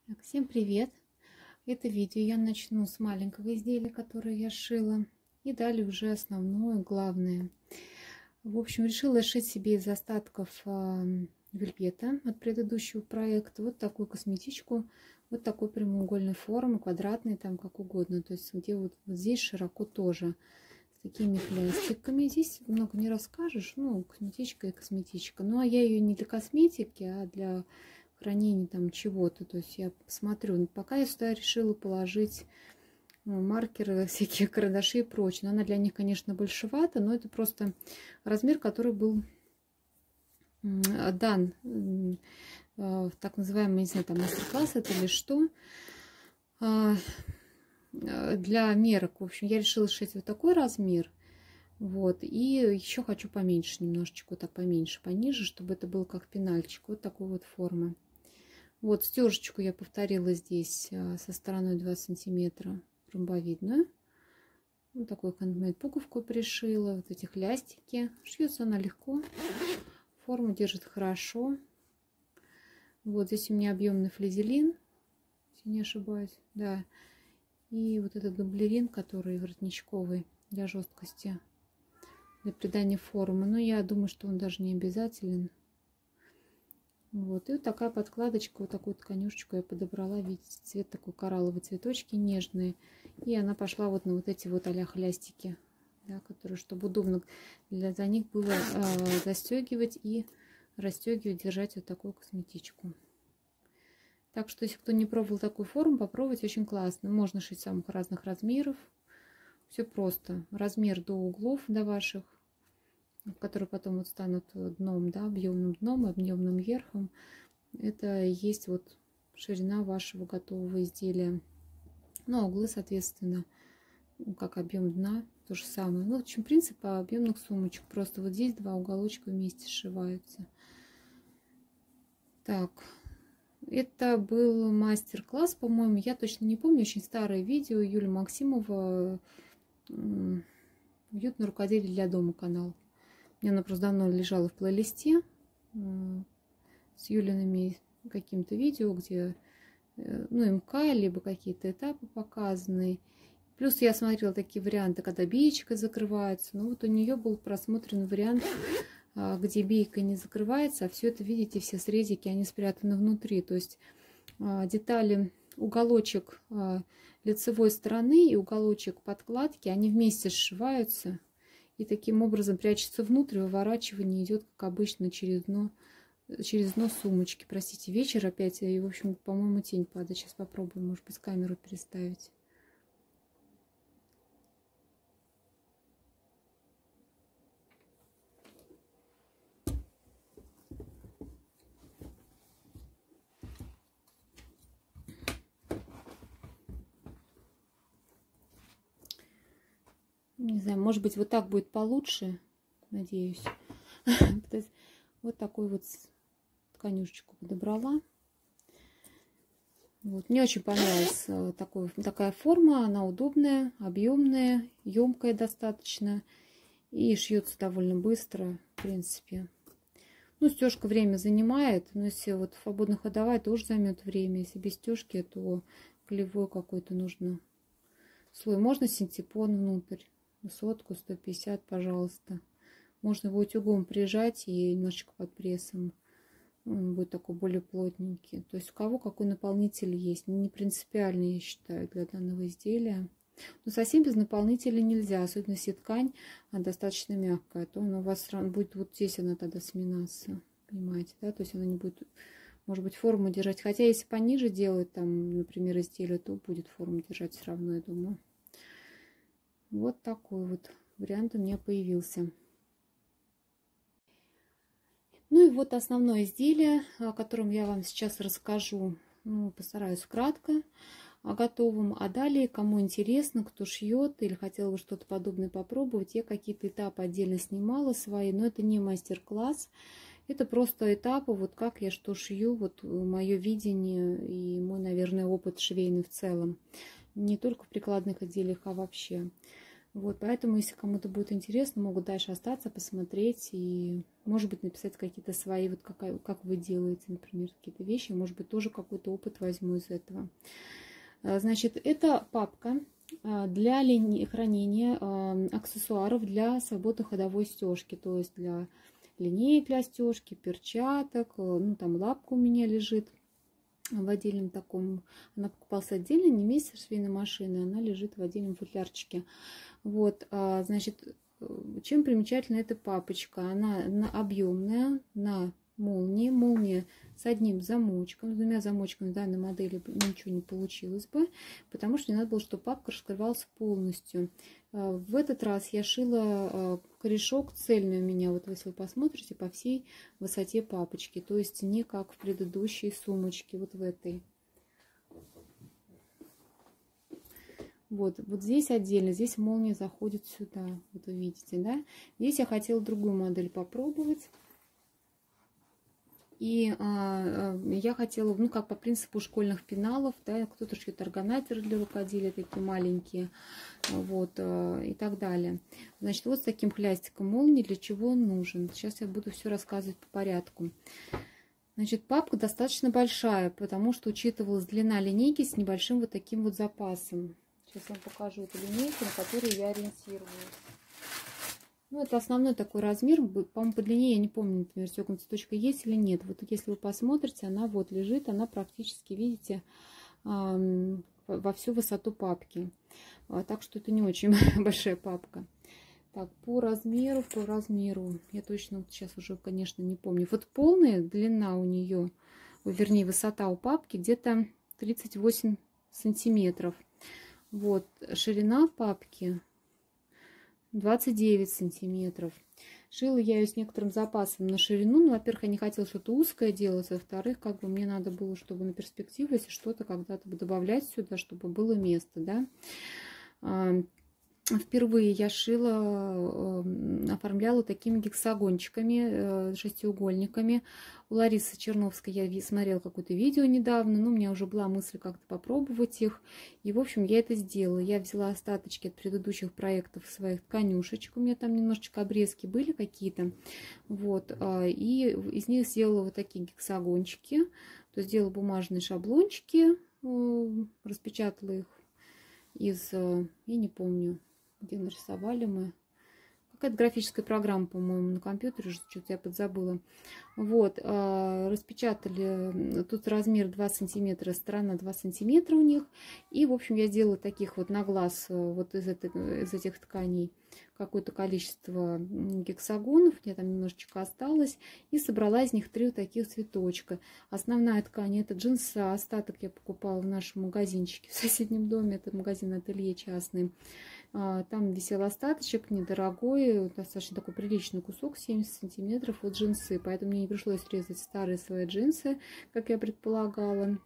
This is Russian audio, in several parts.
Так, всем привет! Это видео я начну с маленького изделия, которое я шила, и далее уже основное, главное. В общем, решила шить себе из остатков вельвета от предыдущего проекта вот такую косметичку, вот такой прямоугольной формы, квадратной, там как угодно. То есть где вот здесь широко тоже, с такими хлястиками. Здесь много не расскажешь, ну, косметичка и косметичка. Ну, а я ее не для косметики, а для хранения там чего-то. То есть я посмотрю. Пока я сюда решила положить маркеры, всякие карандаши и прочее. Но она для них, конечно, большевата, но это просто размер, который был дан в так называемый, не знаю, там мастер-класс это или что, для мерок. В общем, я решила шить вот такой размер. Вот, и еще хочу поменьше немножечко, вот так поменьше, пониже, чтобы это было как пенальчик, вот такой вот формы. Вот стежечку я повторила здесь со стороной 2 сантиметра, ромбовидную. Вот такую хендмейд пуговку пришила, вот эти хлястики. Шьется она легко, форму держит хорошо. Вот здесь у меня объемный флизелин, если не ошибаюсь, да. И вот этот дублерин, который воротничковый для жесткости, для придания формы. Но я думаю, что он даже не обязателен. Вот. И вот такая подкладочка, вот такую тканюшечку я подобрала. Видите, цвет такой коралловый, цветочки нежные. И она пошла вот на вот эти вот а-ля хлястики, да, которые, чтобы удобно за них было застегивать и расстегивать, держать вот такую косметичку. Так что, если кто не пробовал такую форму, попробовать очень классно. Можно шить самых разных размеров. Все просто. Размер до углов, до ваших, которые потом вот станут дном, да, объемным дном, объемным верхом. Это и есть вот ширина вашего готового изделия. Ну, а углы, соответственно, как объем дна, то же самое. Ну, в общем, принцип объемных сумочек. Просто вот здесь два уголочка вместе сшиваются. Так, это был мастер-класс, по-моему, я точно не помню, очень старое видео Юлия Максимова, «Уютное рукоделие для дома» канал. У меня она просто давно лежала в плейлисте с Юлиными каким-то видео, где ну, МК, либо какие-то этапы показаны. Плюс я смотрела такие варианты, когда биечка закрывается. Но вот у нее был просмотрен вариант, где бейка не закрывается, а все это, видите, все срезики, они спрятаны внутри. То есть детали, уголочек лицевой стороны и уголочек подкладки, они вместе сшиваются. И таким образом прячется внутрь, выворачивание идет, как обычно, через дно сумочки. Простите, вечер опять, и, в общем, по-моему, тень падает. Сейчас попробуем, может быть, камеру переставить. Не знаю, может быть, вот так будет получше, надеюсь. Вот такой вот тканюшечку подобрала. Вот. Мне очень понравилась такая форма. Она удобная, объемная, емкая достаточно. И шьется довольно быстро, в принципе. Ну, стежка время занимает. Но если вот свободно-ходовая, тоже займет время. Если без стежки, то клеевой какой-то нужно слой. Можно синтепон внутрь. 100, 150, пожалуйста. Можно его утюгом прижать и немножечко под прессом. Он будет такой более плотненький. То есть у кого какой наполнитель есть. Не принципиально, я считаю, для данного изделия. Но совсем без наполнителя нельзя. Особенно если ткань достаточно мягкая. То она у вас будет вот здесь она тогда сминаться. Понимаете, да? То есть она не будет, может быть, форму держать. Хотя если пониже делать, там, например, изделие, то будет форму держать все равно, я думаю. Вот такой вот вариант у меня появился. Ну и вот основное изделие, о котором я вам сейчас расскажу. Ну, постараюсь кратко о готовом. А далее, кому интересно, кто шьет или хотел бы что-то подобное попробовать, я какие-то этапы отдельно снимала свои, но это не мастер-класс. Это просто этапы, вот как я что шью, вот мое видение и мой, наверное, опыт швейный в целом. Не только в прикладных изделиях, а вообще. Вот, поэтому, если кому-то будет интересно, могут дальше остаться, посмотреть и может быть, написать какие-то свои, вот как вы делаете, например, какие-то вещи, может быть, тоже какой-то опыт возьму из этого. Значит, это папка для хранения аксессуаров для свободной ходовой стежки, то есть для линеек для стежки, перчаток, ну там лапка у меня лежит в отдельном таком, она покупалась отдельно, не вместе с швейной машиной, она лежит в отдельном футлярчике. Вот, значит, чем примечательна эта папочка? Она объемная, на молнии. Молния с одним замочком. С двумя замочками в данной модели ничего не получилось бы, потому что мне надо было, чтобы папка раскрывалась полностью. В этот раз я шила корешок цельный у меня, вот если вы посмотрите, по всей высоте папочки. То есть не как в предыдущей сумочке, вот в этой. Вот здесь отдельно, здесь молния заходит сюда, вот вы видите, да? Здесь я хотела другую модель попробовать. И я хотела, ну, как по принципу школьных пеналов, да, кто-то шьет органайзеры для рукоделия, такие маленькие, вот, и так далее. Значит, вот с таким хлястиком молнии для чего он нужен. Сейчас я буду все рассказывать по порядку. Значит, папка достаточно большая, потому что учитывалась длина линейки с небольшим вот таким вот запасом. Сейчас я вам покажу эту линейку, на которую я ориентируюсь. Ну, это основной такой размер. По-моему, по длине, я не помню, например, стёком цветочка есть или нет. Вот если вы посмотрите, она вот лежит, она практически, видите, во всю высоту папки. Так что это не очень большая папка. Так, по размеру, я точно вот сейчас уже, конечно, не помню. Вот полная длина у нее, вернее, высота у папки где-то 38 сантиметров. Вот, ширина папки 29 сантиметров. Шила я ее с некоторым запасом на ширину. Ну, во-первых, я не хотела что-то узкое делать. Во-вторых, как бы мне надо было, чтобы на перспективу, если что-то когда-то добавлять сюда, чтобы было место, да. Впервые я шила, оформляла такими гексагончиками, шестиугольниками. У Ларисы Черновской я смотрела какое-то видео недавно, но у меня уже была мысль как-то попробовать их. И, в общем, я это сделала. Я взяла остаточки от предыдущих проектов своих тканюшечек. У меня там немножечко обрезки были какие-то. Вот. И из них сделала вот такие гексагончики. То есть сделала бумажные шаблончики, распечатала их из, я не помню, где нарисовали мы. Какая-то графическая программа, по-моему, на компьютере, что-то я подзабыла. Вот, распечатали, тут размер 2 сантиметра, сторона 2 сантиметра у них. И, в общем, я сделала таких вот на глаз, вот из этих тканей, какое-то количество гексагонов. У меня там немножечко осталось. И собрала из них 3 вот таких цветочка. Основная ткань — это джинса. Остаток я покупала в нашем магазинчике в соседнем доме. Это магазин-ателье частный. Там висел остаточек, недорогой, достаточно такой приличный кусок, 70 сантиметров от джинсы. Поэтому мне не пришлось резать старые свои джинсы, как я предполагала,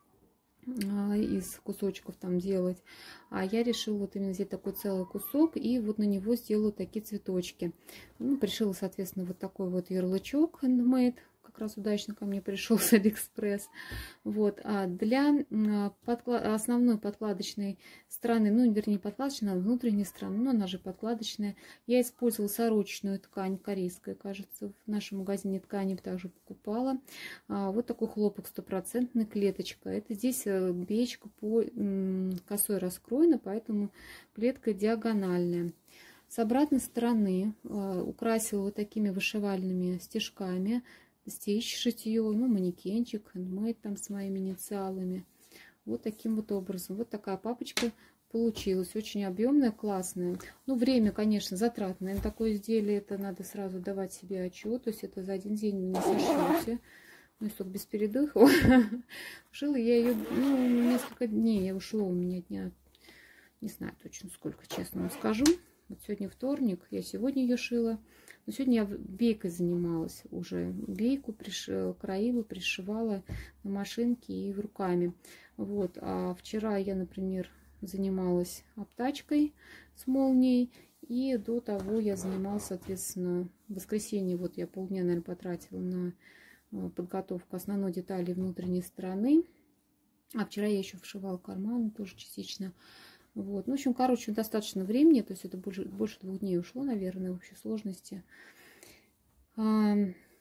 из кусочков там делать. А я решила вот именно взять такой целый кусок и вот на него сделала такие цветочки. Ну, пришила, соответственно, вот такой вот ярлычок handmade. Как раз удачно ко мне пришел с Алиэкспресс. Вот. А для основной подкладочной стороны, ну, вернее, подкладочной, а внутренней стороны, но она же подкладочная, я использовала сорочную ткань, корейская, кажется, в нашем магазине ткани также покупала. Вот такой хлопок 100%, клеточка. Это здесь бечка по косой раскроена, поэтому клетка диагональная. С обратной стороны украсила вот такими вышивальными стежками, стич, шитье, ну, манекенчик, handmade там с моими инициалами. Вот таким вот образом. Вот такая папочка получилась. Очень объемная, классная. Ну, время, конечно, затратное. На такое изделие это надо сразу давать себе отчет. То есть это за один день вы не сошьете. Ну, и без передыха. Шила я ее, ну, несколько дней. Я ушло у меня дня, не знаю точно сколько, честно вам скажу. Вот сегодня вторник, я сегодня ее шила. Но сегодня я бейкой занималась уже. Бейку краила, пришивала на машинке и руками. Вот. А вчера я, например, занималась обтачкой с молнией. И до того я занималась, соответственно, в воскресенье. Вот я полдня, наверное, потратила на подготовку основной детали внутренней стороны. А вчера я еще вшивала карманы тоже частично. Вот. Ну, в общем, короче, достаточно времени, то есть это больше 2 дней ушло, наверное, в общей сложности.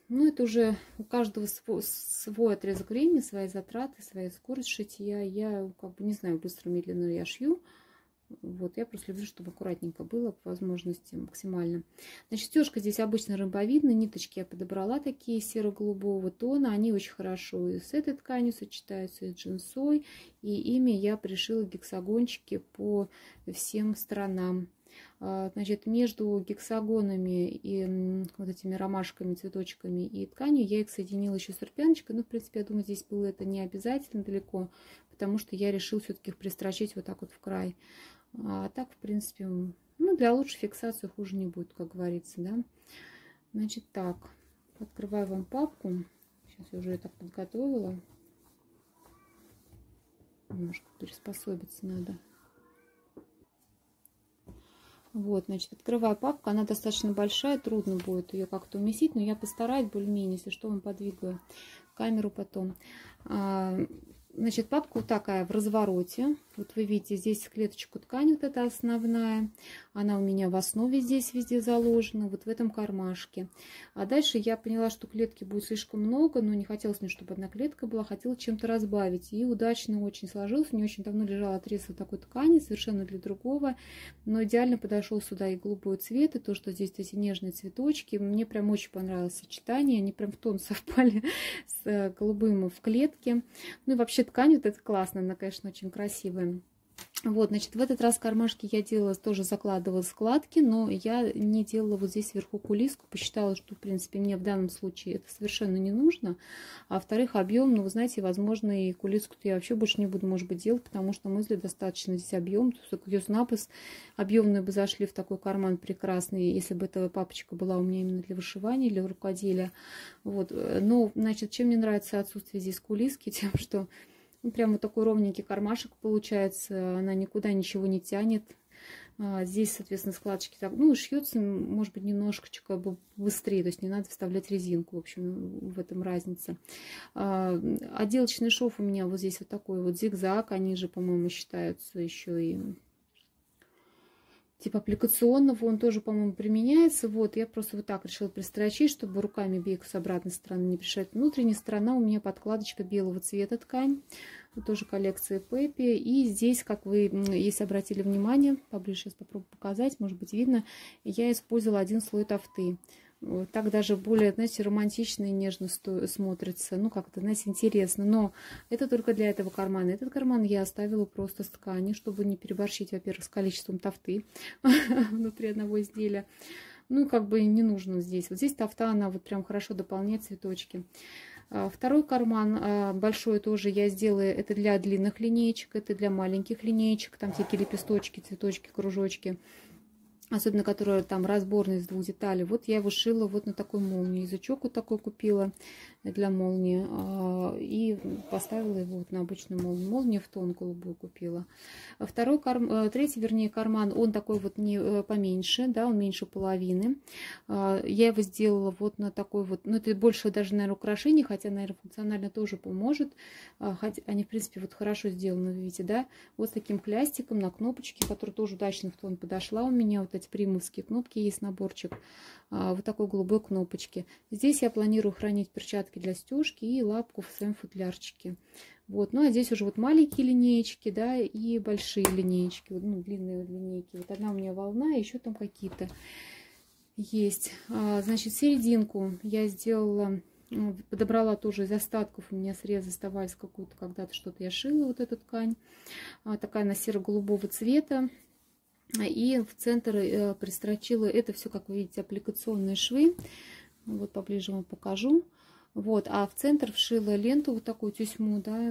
Ну, это уже у каждого свой отрезок времени, свои затраты, своя скорость шитья. Я как бы не знаю, быстро, медленно я шью. Вот, я просто люблю, чтобы аккуратненько было, по возможности максимально. Значит, стежка здесь обычно ромбовидная, ниточки я подобрала такие серо-голубого тона. Они очень хорошо и с этой тканью сочетаются, и с джинсой. И ими я пришила гексагончики по всем сторонам. Значит, между гексагонами и вот этими ромашками, цветочками и тканью я их соединила еще серпяночкой. Ну, в принципе, я думаю, здесь было это не обязательно далеко, потому что я решила все-таки их пристрочить вот так вот в край. А так, в принципе, ну, для лучшей фиксации хуже не будет, как говорится, да. Значит, так, открываю вам папку. Сейчас я уже это подготовила. Немножко приспособиться надо. Вот, значит, открываю папку, она достаточно большая, трудно будет ее как-то уместить, но я постараюсь более-менее, если что, вам подвигаю камеру потом. Значит, папка вот такая в развороте. Вот вы видите, здесь клеточку ткани, вот эта основная. Она у меня в основе здесь везде заложена, вот в этом кармашке. А дальше я поняла, что клетки будет слишком много, но не хотелось мне, чтобы одна клетка была, хотела чем-то разбавить. И удачно очень сложилось. Не очень давно лежал отрез вот такой ткани, совершенно для другого. Но идеально подошел сюда и голубой цвет, и то, что здесь эти нежные цветочки. Мне прям очень понравилось сочетание. Они прям в тон совпали с голубым в клетке. Ну и вообще ткань вот эта классная, она, конечно, очень красивая. Вот, значит, в этот раз кармашки я делала, тоже закладывала складки, но я не делала вот здесь вверху кулиску, посчитала, что, в принципе, мне в данном случае это совершенно не нужно. А во-вторых, объем, ну, вы знаете, возможно, и кулиску-то я вообще больше не буду, может быть, делать, потому что, на мой взгляд, достаточно здесь объем. Кьюс-напис объемные бы зашли в такой карман прекрасный, если бы эта папочка была у меня именно для вышивания, для рукоделия. Вот, но, значит, чем мне нравится отсутствие здесь кулиски, тем, что ну, прям вот такой ровненький кармашек получается, она никуда ничего не тянет. Здесь, соответственно, складочки так, ну, шьется, может быть, немножечко быстрее, то есть не надо вставлять резинку, в общем, в этом разница. Отделочный шов у меня вот здесь вот такой вот зигзаг, они же, по-моему, считаются еще и типа аппликационного, он тоже, по-моему, применяется. Вот, я просто вот так решила пристрочить, чтобы руками бейку с обратной стороны не пришить. Внутренняя сторона у меня подкладочка белого цвета ткань. Вот тоже коллекции Пеппи. И здесь, как вы, если обратили внимание, поближе сейчас попробую показать, может быть, видно, я использовала один слой тафты. Так даже более, знаете, романтично и нежно смотрится. Ну, как-то, знаете, интересно. Но это только для этого кармана. Этот карман я оставила просто с ткани, чтобы не переборщить, во-первых, с количеством тафты внутри одного изделия. Ну, как бы не нужно здесь. Вот здесь тафта, она вот прям хорошо дополняет цветочки. Второй карман большой тоже я сделаю. Это для длинных линеечек, это для маленьких линеечек. Там всякие лепесточки, цветочки, кружочки. Особенно, которые там разборные из двух деталей. Вот я его шила вот на такой молнии. Язычок вот такой купила для молнии. И поставила его вот на обычную молнию. Молнию в тон голубую купила. Третий, вернее, карман, он такой вот не поменьше, да, он меньше половины. Я его сделала вот на такой вот, ну это больше даже, наверное, украшений, хотя, наверное, функционально тоже поможет. Хотя они, в принципе, вот хорошо сделаны, вы видите, да. Вот с таким хлястиком на кнопочке, который тоже удачно в тон подошла у меня. Вот эти примовские кнопки есть, наборчик. Вот такой голубой кнопочки. Здесь я планирую хранить перчатки для стежки и лапку в своем футлярчике. Вот, ну а здесь уже вот маленькие линеечки, да, и большие линеечки, вот, ну, длинные линейки. Вот одна у меня волна, еще там какие-то есть. Значит, серединку я сделала, подобрала тоже из остатков, у меня срезы оставались какую-то, когда-то что-то я шила, вот эту ткань. Такая она серо-голубого цвета. И в центр пристрочила, это все, как вы видите, аппликационные швы. Вот поближе вам покажу. Вот, а в центр вшила ленту, вот такую тесьму, да,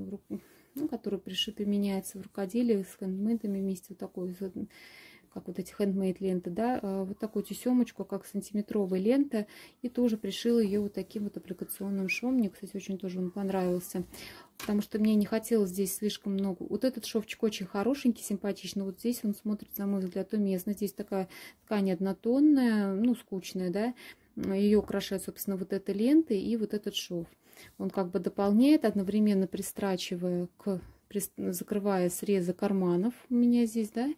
ну, которая применяется в рукоделии с хендмейдами вместе, вот такой, как вот эти хендмейд ленты, да, вот такую тесемочку, как сантиметровая лента, и тоже пришила ее вот таким вот аппликационным швом. Мне, кстати, очень тоже он понравился, потому что мне не хотелось здесь слишком много. Вот этот шовчик очень хорошенький, симпатичный, вот здесь он смотрится, на мой взгляд, уместно. Здесь такая ткань однотонная, ну, скучная, да, ее украшает, собственно, вот эта лента и вот этот шов. Он как бы дополняет, одновременно пристрачивая к закрывая срезы карманов у меня здесь, да,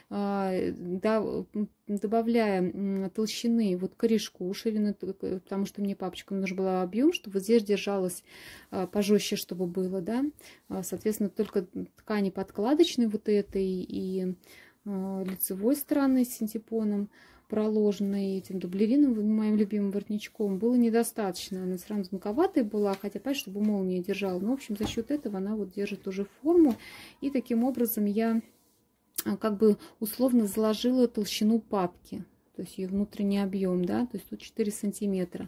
добавляя толщины вот корешку, ширины, потому что мне папочкам нужен был объем, чтобы вот здесь держалось пожестче, чтобы было, да, соответственно, только ткани подкладочной вот этой и лицевой стороны с синтепоном, проложенной этим дублерином, моим любимым воротничком, было недостаточно. Она сразу тонковатая была, хотя, понятно, чтобы молния держала. Но, в общем, за счет этого она вот держит уже форму. И таким образом я как бы условно заложила толщину папки. То есть ее внутренний объем, да, то есть тут 4 сантиметра.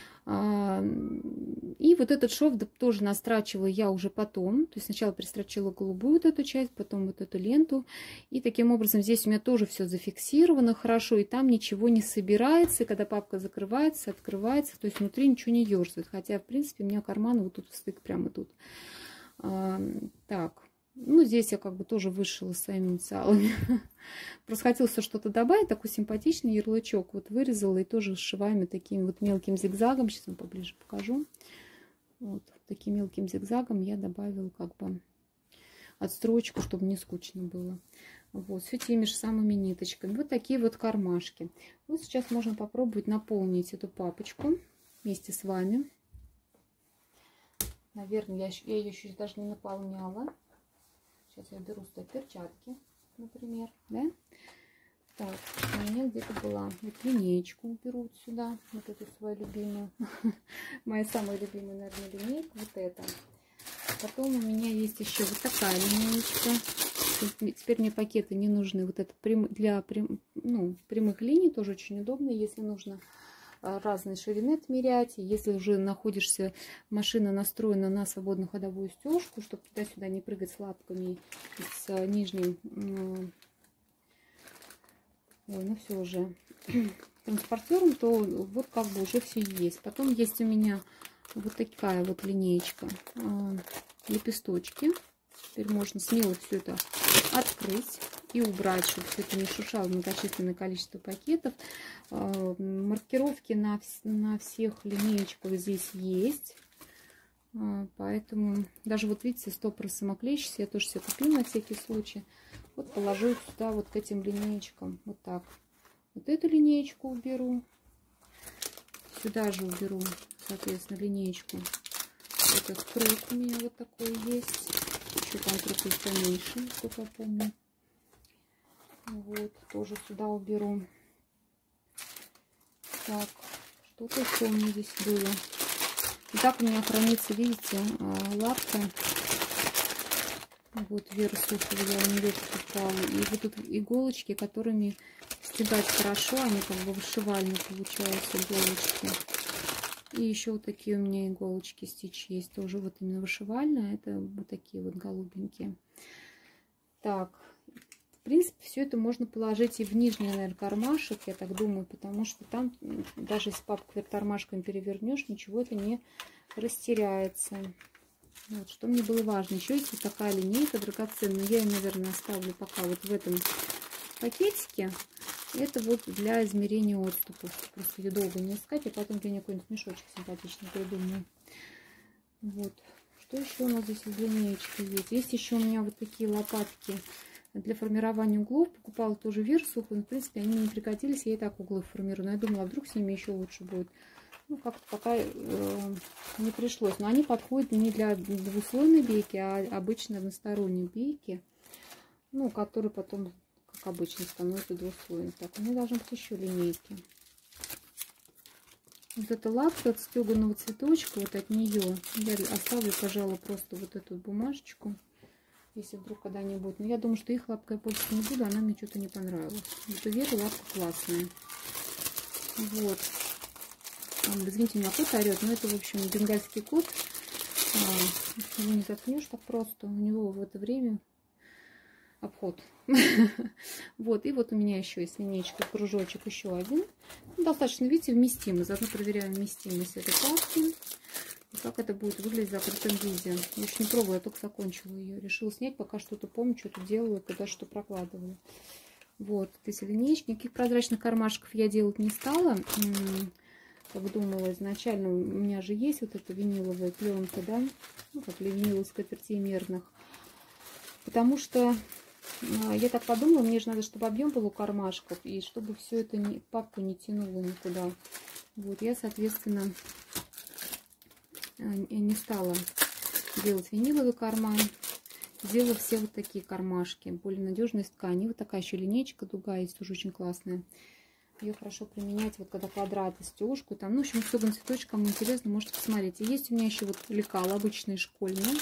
И вот этот шов тоже настрачивала я уже потом. То есть сначала пристрочила голубую вот эту часть, потом вот эту ленту. И таким образом здесь у меня тоже все зафиксировано хорошо. И там ничего не собирается. И когда папка закрывается, открывается, то есть внутри ничего не ёрзает. Хотя, в принципе, у меня карманы вот тут стык прямо тут. Так. Ну, здесь я как бы тоже вышила своими инициалами. Просто хотелось что-то добавить, такой симпатичный ярлычок. Вот вырезала и тоже сшиваем таким вот мелким зигзагом. Сейчас вам поближе покажу. Вот таким мелким зигзагом я добавила как бы отстрочку, чтобы не скучно было. Вот, все теми же самыми ниточками. Вот такие вот кармашки. Вот сейчас можно попробовать наполнить эту папочку вместе с вами. Наверное, я ее еще даже не наполняла. Сейчас я беру сюда перчатки, например, да? Так, у меня где-то была вот линеечку уберу вот сюда, вот эту свою любимую, моя самая любимая, наверное, линейка, вот эта. Потом у меня есть еще вот такая линеечка. Теперь мне пакеты не нужны. Вот это для прямых линий тоже очень удобно, если нужно разные ширины отмерять. И если уже находишься, машина настроена на свободную ходовую стежку, чтобы туда-сюда не прыгать с лапками и с нижним, ой, ну все уже, транспортером, то вот как бы уже все есть. Потом есть у меня вот такая вот линеечка, лепесточки. Теперь можно смело все это открыть и убрать, чтобы все это не шуршало многочисленное количество пакетов. Маркировки на всех линеечках здесь есть. Поэтому даже вот видите, стопор самоклеящийся, я тоже себе купила на всякий случай. Вот положу сюда вот к этим линеечкам. Вот так. Вот эту линеечку уберу. Сюда же уберу, соответственно, линеечку. Этот круг у меня вот такой есть. Еще там круг есть поменьше, сколько я помню. Вот, тоже сюда уберу. Так, что-то еще у меня здесь было. И так у меня хранится, видите, лапка. Вот вверх сухого я у нее покупала. И вот тут иголочки, которыми стегать хорошо, они как бы вышивальные получаются иголочки. И еще вот такие у меня иголочки стичь есть, тоже вот именно вышивальные. Это вот такие вот голубенькие. Так, в принципе, все это можно положить и в нижний, наверное, кармашек, я так думаю, потому что там, даже если папку вверх кармашками перевернешь, ничего это не растеряется. Вот, что мне было важно. Еще есть вот такая линейка драгоценная. Я ее, наверное, оставлю пока вот в этом пакетике. Это вот для измерения отступов. Просто ее долго не искать, а потом для нее какой-нибудь мешочек симпатичный придумаю. Вот. Что еще у нас здесь из линеечки есть? Есть еще у меня вот такие лопатки для формирования углов. Покупала тоже вверх сухую, но в принципе они мне не пригодились. Я и так углы формирую. Но я думала, а вдруг с ними еще лучше будет. Ну, как-то пока не пришлось. Но они подходят не для двуслойной бейки, а обычно односторонней бейки. Ну, которые потом, как обычно, становятся двуслойной. Так, у меня должны быть еще линейки. Вот эта лапка от стеганого цветочка, вот от нее. Я оставлю, пожалуй, просто вот эту бумажечку. Если вдруг когда-нибудь. Но я думаю, что их лапкой я пользоваться не буду. Она мне что-то не понравилась. Вот эта лапка классная. Вот. Извините, у меня кот орет, но это, в общем, бенгальский кот. Его не заткнешь так просто. У него в это время обход. Вот, и вот у меня еще есть линейка, кружочек, еще один. Достаточно, видите, вместимый. Заодно проверяем вместимость этой папки. И как это будет выглядеть в закрытом виде. Я еще не пробовала, я только закончила ее. Решила снять, пока что-то помню, что-то делала, куда что прокладывала. Вот, эти линейки. Никаких прозрачных кармашков я делать не стала. Как думала изначально, у меня же есть вот эта виниловая пленка, да, ну, как для виниловых скатертей мерных. Потому что я так подумала, мне же надо, чтобы объем был у кармашков, и чтобы все это папку не тянуло никуда. Вот, я, соответственно, не стала делать виниловый карман. Сделала все вот такие кармашки, более надежные из ткани. Вот такая еще линейка дуга есть, тоже очень классная. Ее хорошо применять, вот когда квадраты, стежку, там, ну, в общем, стёган цветочек, кому интересно, можете посмотреть. И есть у меня еще вот лекала обычные школьные.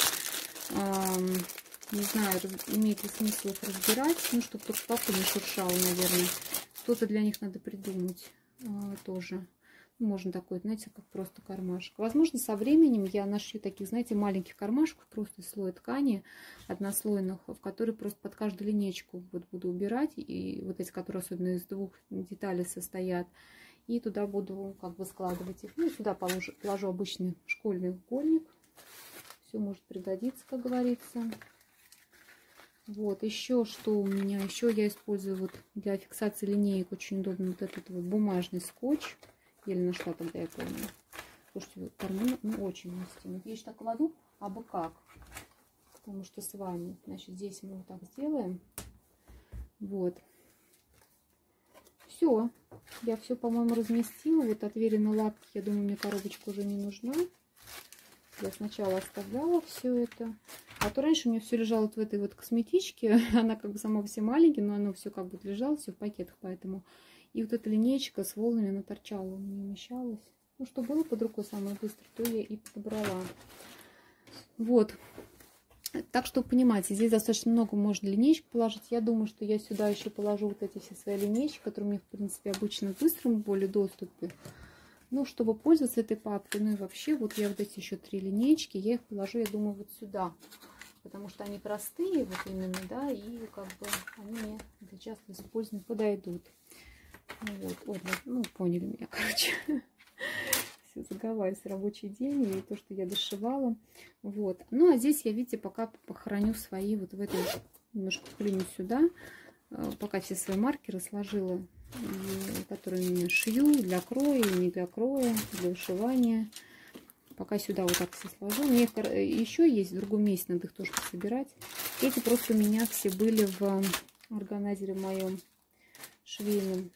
Не знаю, имеет ли смысл их разбирать, ну, чтобы только папа не шуршал, наверное. Что-то для них надо придумать тоже. Можно такой, знаете, как просто кармашек. Возможно, со временем я нашью таких, знаете, маленьких кармашков, просто слой ткани однослойных, в которые просто под каждую линейку вот буду убирать. И вот эти, которые особенно из двух деталей состоят. И туда буду как бы складывать их. Ну, и сюда положу обычный школьный угольник. Все может пригодиться, как говорится. Вот, еще что у меня, еще я использую вот для фиксации линеек очень удобно вот этот вот бумажный скотч. Еле нашла, когда я помню. Слушайте, вот карман, ну, очень вместимый. Я еще так кладу, а бы как. Потому что с вами. Значит, здесь мы вот так сделаем. Вот. Все. Я все, по-моему, разместила. Вот отверены лапки. Я думаю, мне коробочка уже не нужна. Я сначала оставляла все это. А то раньше у меня все лежало вот в этой вот косметичке. Она как бы сама все маленькая, но оно все как бы лежало, все в пакетах, поэтому... И вот эта линейка с волнами, она торчала, не вмещалась. Ну, что было под рукой самое быстрое, то я и подобрала. Вот. Так что, понимаете, здесь достаточно много можно линеечек положить. Я думаю, что я сюда еще положу вот эти все свои линейки, которые у меня, в принципе, обычно в быстром более доступе. Ну, чтобы пользоваться этой папкой. Ну и вообще, вот я вот эти еще 3 линейки, я их положу, я думаю, вот сюда. Потому что они простые, вот именно, да, и как бы они мне для частого использования подойдут. Вот, ой, ну, поняли меня, короче. Все, заговариваюсь, рабочий день и то, что я дошивала. Вот. Ну, а здесь я, видите, пока похороню свои вот в этой, немножко клиню сюда, пока все свои маркеры сложила, которые я шью для кроя, не для кроя, для вышивания. Пока сюда вот так все сложу. У меня еще есть в другом месте, надо их тоже собирать. Эти просто у меня все были в органайзере моем швейном.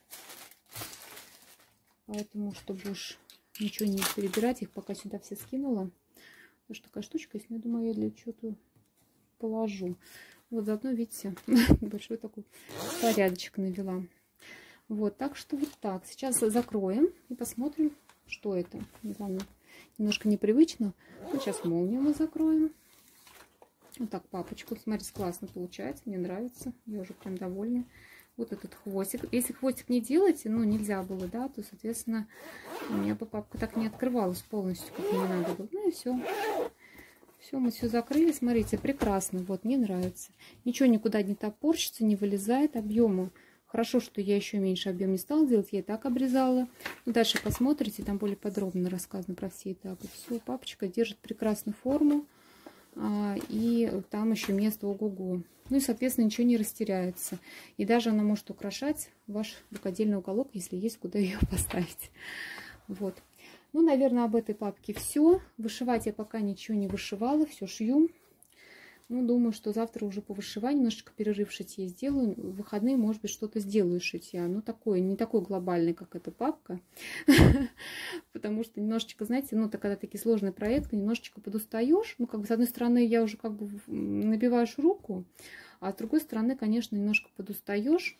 Поэтому, чтобы уж ничего не перебирать, их пока сюда все скинула. Потому что такая штучка есть, но я думаю, я для чего-то положу. Вот заодно, видите, большой такой порядочек навела. Вот, так что вот так. Сейчас закроем и посмотрим, что это. Не знаю, немножко непривычно. Ну, сейчас молнию мы закроем. Вот так папочку. Смотрите, классно получается, мне нравится. Я уже прям довольна. Вот этот хвостик. Если хвостик не делать, ну, нельзя было, да, то, соответственно, у меня бы папка так не открывалась полностью, как мне надо было. Ну и все. Все, мы все закрыли. Смотрите, прекрасно. Вот, мне нравится. Ничего никуда не топорщится, не вылезает. Объема. Хорошо, что я еще меньше объем не стала делать. Я и так обрезала. Ну, дальше посмотрите, там более подробно рассказано про все этапы. Все, папочка держит прекрасную форму. И там еще место ого-го. Ну и, соответственно, ничего не растеряется. И даже она может украшать ваш рукодельный уголок, если есть куда ее поставить. Вот. Ну, наверное, об этой папке все. Вышивать я пока ничего не вышивала. Все шью. Ну, думаю, что завтра уже по вышиванию немножечко перерыв в шитье сделаю. В выходные, может быть, что-то сделаю шитья. Ну, такое, не такой глобальный, как эта папка. Потому что немножечко, знаете, ну, когда такие сложные проекты, немножечко подустаешь. Ну, как бы, с одной стороны, я уже как бы набиваешь руку, а с другой стороны, конечно, немножко подустаешь.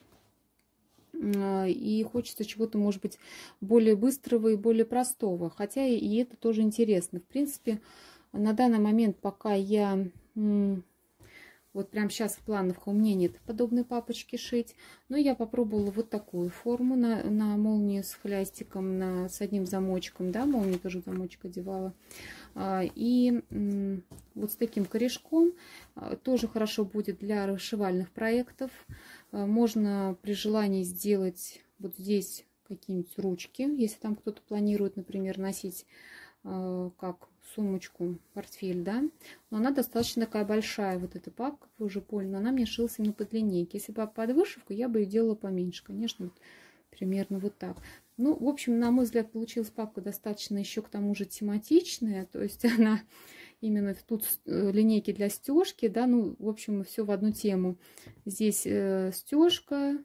И хочется чего-то, может быть, более быстрого и более простого. Хотя и это тоже интересно. В принципе, на данный момент, пока я... Вот прям сейчас в планах у меня нет подобной папочки шить. Но я попробовала вот такую форму на молнии с хлястиком, с одним замочком. Да, молнию тоже замочек одевала. И вот с таким корешком тоже хорошо будет для расшивальных проектов. Можно при желании сделать вот здесь какие-нибудь ручки. Если там кто-то планирует, например, носить как сумочку, портфель, да, но она достаточно такая большая, вот эта папка, вы уже поняли, но она мне шилась именно под линейки. Если бы под вышивку, я бы ее делала поменьше, конечно, вот, примерно вот так. Ну, в общем, на мой взгляд, получилась папка достаточно еще к тому же тематичная, то есть она именно тут линейки для стежки, да, ну, в общем, все в одну тему. Здесь стежка,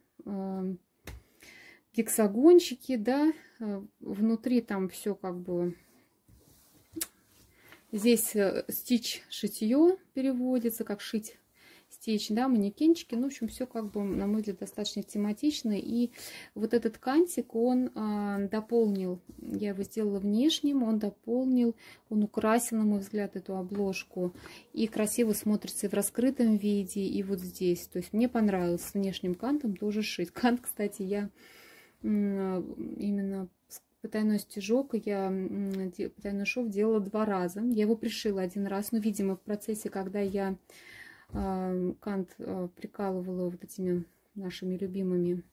гексагончики, да, внутри там все как бы, здесь стич шитье переводится, как шить, стич, да, манекенчики, ну, в общем, все как бы, на мой взгляд, достаточно тематично, и вот этот кантик, он дополнил, я его сделала внешним, он дополнил, он украсил, на мой взгляд, эту обложку, и красиво смотрится и в раскрытом виде, и вот здесь, то есть мне понравилось с внешним кантом тоже шить. Кант, кстати, я именно потайной стежок, я потайной шов делала 2 раза. Я его пришила 1 раз, но, видимо, в процессе, когда я кант прикалывала вот этими нашими любимыми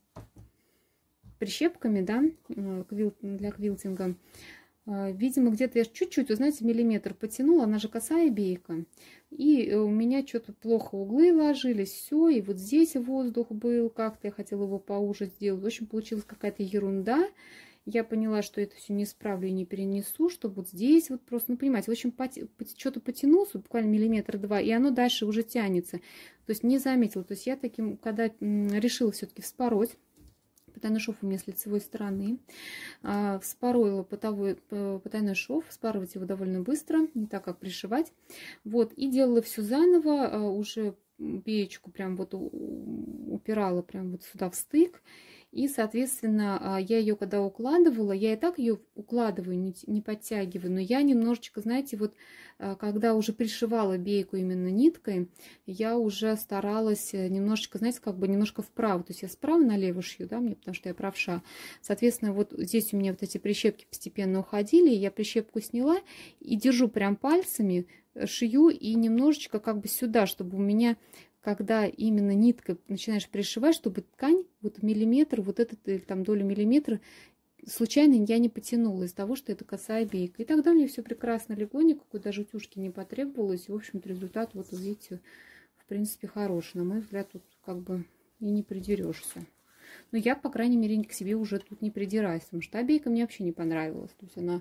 прищепками, да, для квилтинга, видимо, где-то я чуть-чуть, вы знаете, миллиметр потянула, она же косая бейка, и у меня что-то плохо углы ложились, все, и вот здесь воздух был, как-то я хотела его поуже сделать, в общем, получилась какая-то ерунда. Я поняла, что это все не исправлю и не перенесу, что вот здесь вот просто, ну, понимаете, в общем, что-то потянулся, буквально миллиметр-два, и оно дальше уже тянется. То есть не заметила. То есть я таким, когда решила все-таки вспороть, потайной шов у меня с лицевой стороны, вспороила потайной шов, вспарывать его довольно быстро, не так, как пришивать. Вот, и делала все заново, уже беечку прям вот упирала прям вот сюда в стык. И, соответственно, я ее когда укладывала, я и так ее укладываю, не подтягиваю, но я немножечко, знаете, вот когда уже пришивала бейку именно ниткой, я уже старалась немножечко, знаете, как бы немножко вправо, то есть я справа налево шью, да, мне, потому что я правша. Соответственно, вот здесь у меня вот эти прищепки постепенно уходили, я прищепку сняла и держу прям пальцами, шью и немножечко как бы сюда, чтобы у меня, когда именно ниткой начинаешь пришивать, чтобы ткань, вот миллиметр, вот этот или там долю миллиметра, случайно я не потянула из-за того, что это косая бейка. И тогда мне все прекрасно легло, никакой даже утюжки не потребовалось. И, в общем-то, результат, вот видите, в принципе, хороший. На мой взгляд, тут как бы и не придерешься. Но я, по крайней мере, к себе уже тут не придираюсь, потому что та бейка мне вообще не понравилась. То есть она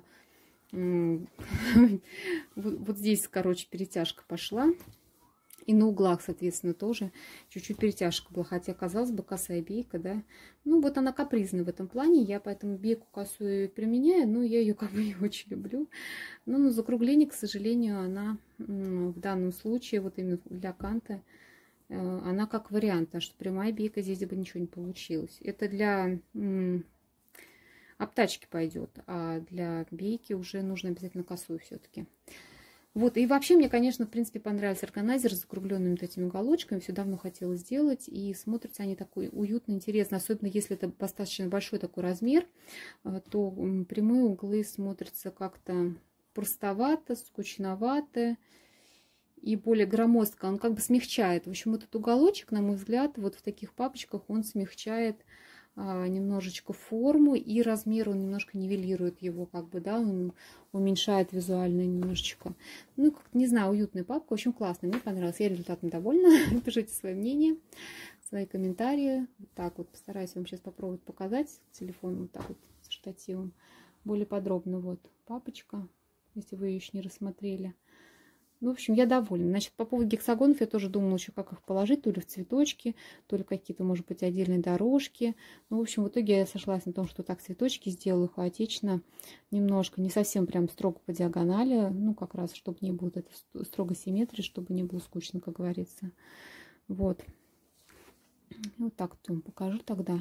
вот здесь, короче, перетяжка пошла. И на углах, соответственно, тоже чуть-чуть перетяжка была. Хотя, казалось бы, косая бейка, да. Ну, вот она капризна в этом плане. Я поэтому бейку косую применяю, но я ее как бы не очень люблю. Но на закругление, к сожалению, она в данном случае, вот именно для канта, она как вариант. Потому что прямая бейка здесь бы ничего не получилось. Это для обтачки пойдет, а для бейки уже нужно обязательно косую все-таки. Вот, и вообще мне, конечно, в принципе, понравился органайзер с закругленными вот этими уголочками. Все давно хотела сделать. И смотрятся они такой уютно, интересно. Особенно, если это достаточно большой такой размер, то прямые углы смотрятся как-то простовато, скучновато и более громоздко. Он как бы смягчает. В общем, этот уголочек, на мой взгляд, вот в таких папочках он смягчает немножечко форму, и размер он немножко нивелирует его, как бы, да, он уменьшает визуально немножечко. Ну, не знаю, уютная папка, в общем, классно, мне понравилось, я результатом довольна. Пишите свое мнение, свои комментарии. Вот так вот постараюсь вам сейчас попробовать показать телефон вот так вот с штативом более подробно. Вот папочка, если вы ее еще не рассмотрели. Ну, в общем, я довольна. Значит, по поводу гексагонов я тоже думала еще, как их положить, то ли в цветочки, то ли какие-то, может быть, отдельные дорожки. Ну, в общем, в итоге я сошлась на том, что так цветочки сделаю хаотично, немножко, не совсем прям строго по диагонали, ну, как раз, чтобы не было это строго симметрии, чтобы не было скучно, как говорится. Вот. Вот так вот вам покажу тогда.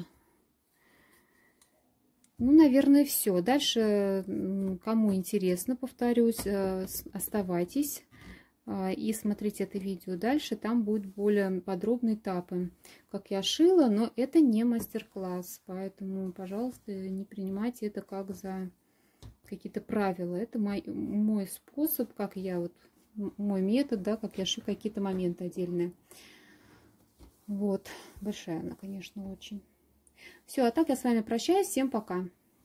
Ну, наверное, все. Дальше, кому интересно, повторюсь, оставайтесь и смотрите это видео дальше. Там будут более подробные этапы, как я шила, но это не мастер-класс, поэтому, пожалуйста, не принимайте это как за какие-то правила. Это мой способ, как я вот, мой метод, да, как я шью какие-то моменты отдельные. Вот, большая она, конечно, очень. Все, а так я с вами прощаюсь. Всем пока.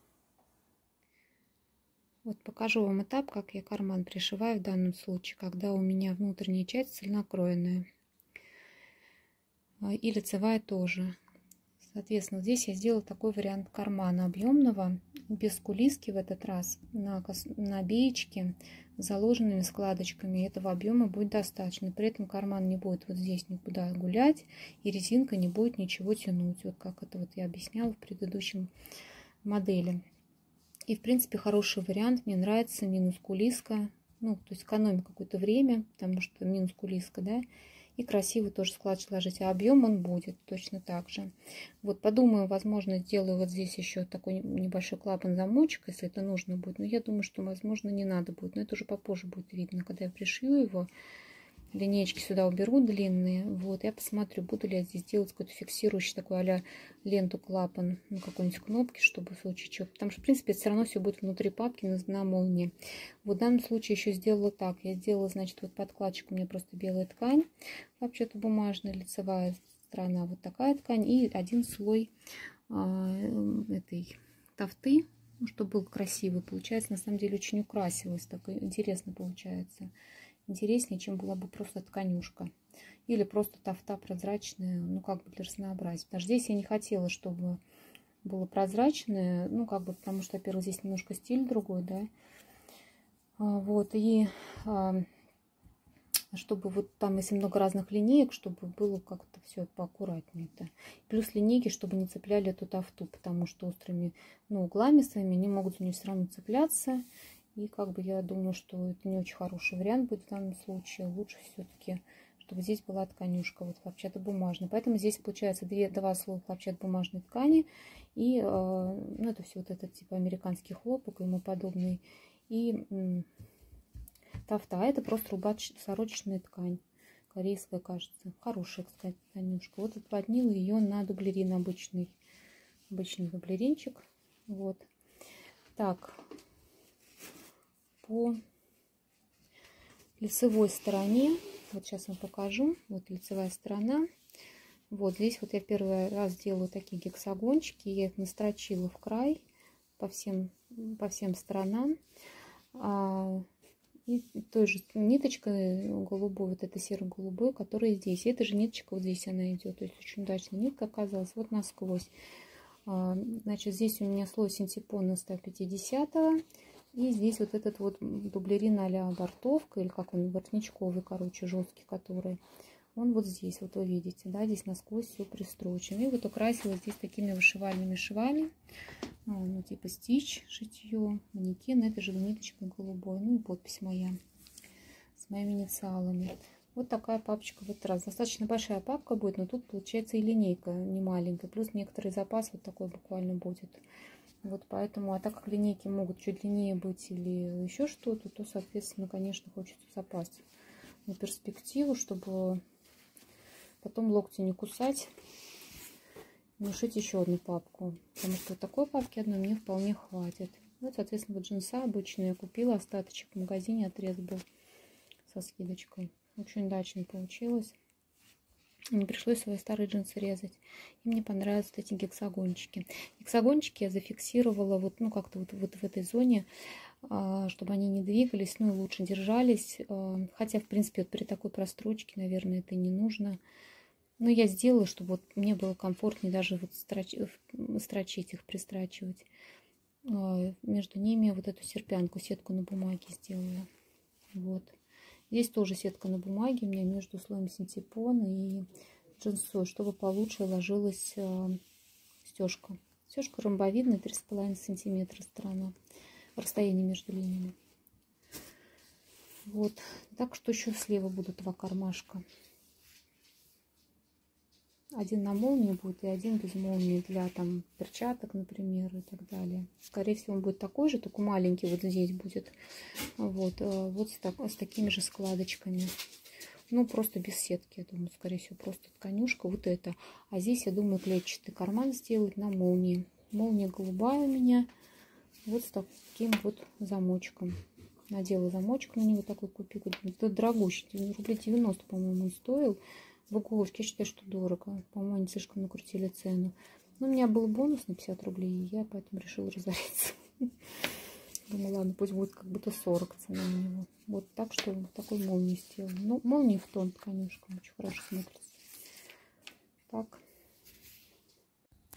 Вот покажу вам этап, как я карман пришиваю в данном случае, когда у меня внутренняя часть цельнокроенная. И лицевая тоже. Соответственно, вот здесь я сделала такой вариант кармана объемного, без кулиски в этот раз, на беечке с заложенными складочками. Этого объема будет достаточно. При этом карман не будет вот здесь никуда гулять, и резинка не будет ничего тянуть. Вот как это вот я объясняла в предыдущем модели. И, в принципе, хороший вариант. Мне нравится минус кулиска. Ну, то есть экономим какое-то время, потому что минус кулиска, да. И красиво тоже складочек ложить. А объем он будет точно так же. Вот подумаю, возможно, сделаю вот здесь еще такой небольшой клапан-замочек, если это нужно будет. Но я думаю, что, возможно, не надо будет. Но это уже попозже будет видно, когда я пришью его. Линеечки сюда уберу длинные. Вот, я посмотрю, буду ли я здесь делать какой-то фиксирующий такой а-ля ленту клапан на какой-нибудь кнопке, чтобы в случае чего. Потому что, в принципе, это все равно все будет внутри папки на молнии. Вот в данном случае еще сделала так. Я сделала, значит, вот подкладчик у меня просто белая ткань. Вообще-то бумажная, лицевая сторона вот такая ткань. И один слой этой тафты, ну, чтобы был красивый. Получается, на самом деле, очень украсилось. Так интересно получается. Интереснее, чем была бы просто тканюшка. Или просто тафта прозрачная, ну, как бы для разнообразия. Потому что здесь я не хотела, чтобы было прозрачное, ну, как бы, потому что, во-первых, здесь немножко стиль другой, да. Вот, и чтобы вот там, если много разных линеек, чтобы было как-то все поаккуратнее-то. Плюс линейки, чтобы не цепляли эту тафту, потому что острыми, ну, углами своими они могут за нее все равно цепляться. И как бы я думаю, что это не очень хороший вариант будет в данном случае. Лучше все-таки, чтобы здесь была тканюшка, вот хлопчатобумажная. Поэтому здесь получается два слоя хлопчатобумажной ткани. И ну, это все вот этот типа американский хлопок и ему подобный. И тафта. А это просто сорочечная ткань. Корейская, кажется. Хорошая, кстати, тканюшка. Вот отплотнила ее на дублерин обычный. Обычный дублеринчик. Вот. Так. По лицевой стороне, вот сейчас вам покажу, вот лицевая сторона, вот здесь вот я первый раз делаю такие гексагончики, я их настрочила в край по всем сторонам, и той же ниточкой голубой, вот это серо-голубой, которая здесь, эта же ниточка вот здесь она идет, то есть очень удачная нитка оказалась, вот насквозь. Значит, здесь у меня слой синтепона 150. И здесь вот этот вот дублерин а-ля бортовка, или как он, воротничковый, короче, жесткий, который, он вот здесь, вот вы видите, да, здесь насквозь все пристрочено. И вот украсила здесь такими вышивальными швами, ну, типа стич, шитье, манекен, это же ниточка голубой, ну и подпись моя с моими инициалами. Вот такая папочка в этот раз. Достаточно большая папка будет, но тут получается и линейка не маленькая, плюс некоторый запас вот такой буквально будет. Вот поэтому, а так как линейки могут чуть длиннее быть или еще что-то, то, соответственно, конечно, хочется запас на перспективу, чтобы потом локти не кусать, не шить еще одну папку. Потому что вот такой папки одной мне вполне хватит. Вот, соответственно, вот джинса обычные я купила, остаточек в магазине, отрез был со скидочкой. Очень удачно получилось. Не пришлось свои старые джинсы резать. И мне понравились вот эти гексагончики. Гексагончики я зафиксировала вот, ну, как-то вот в этой зоне, чтобы они не двигались, ну и лучше держались. Хотя, в принципе, вот при такой прострочке, наверное, это не нужно. Но я сделала, чтобы вот мне было комфортнее даже вот строчить их, пристрачивать. Между ними вот эту серпянку, сетку на бумаге сделала. Вот. Здесь тоже сетка на бумаге у меня между слоем синтепона и джинсой, чтобы получше ложилась стежка. Стежка ромбовидная, 3,5 сантиметра сторона. Расстояние между линиями. Вот. Так что еще слева будут два кармашка. Один на молнии будет и один без молнии для там перчаток, например, и так далее. Скорее всего, он будет такой же, только маленький вот здесь будет. Вот с такими же складочками. Ну, просто без сетки, я думаю, скорее всего, просто тканюшка вот это. А здесь, я думаю, клетчатый карман сделать на молнии. Молния голубая у меня. Вот с таким вот замочком. Надела замочек на него такой, купила. Тут дорогущий, рублей 90, по-моему, стоил. В иголочке, я считаю, что дорого. По-моему, они слишком накрутили цену. Но у меня был бонус на 50 рублей, и я поэтому решила разориться. Думаю, ладно, пусть будет как будто 40 цена на него. Вот так что такой молнию сделала. Ну, молнии в тон, конечно, очень хорошо смотрится. Так.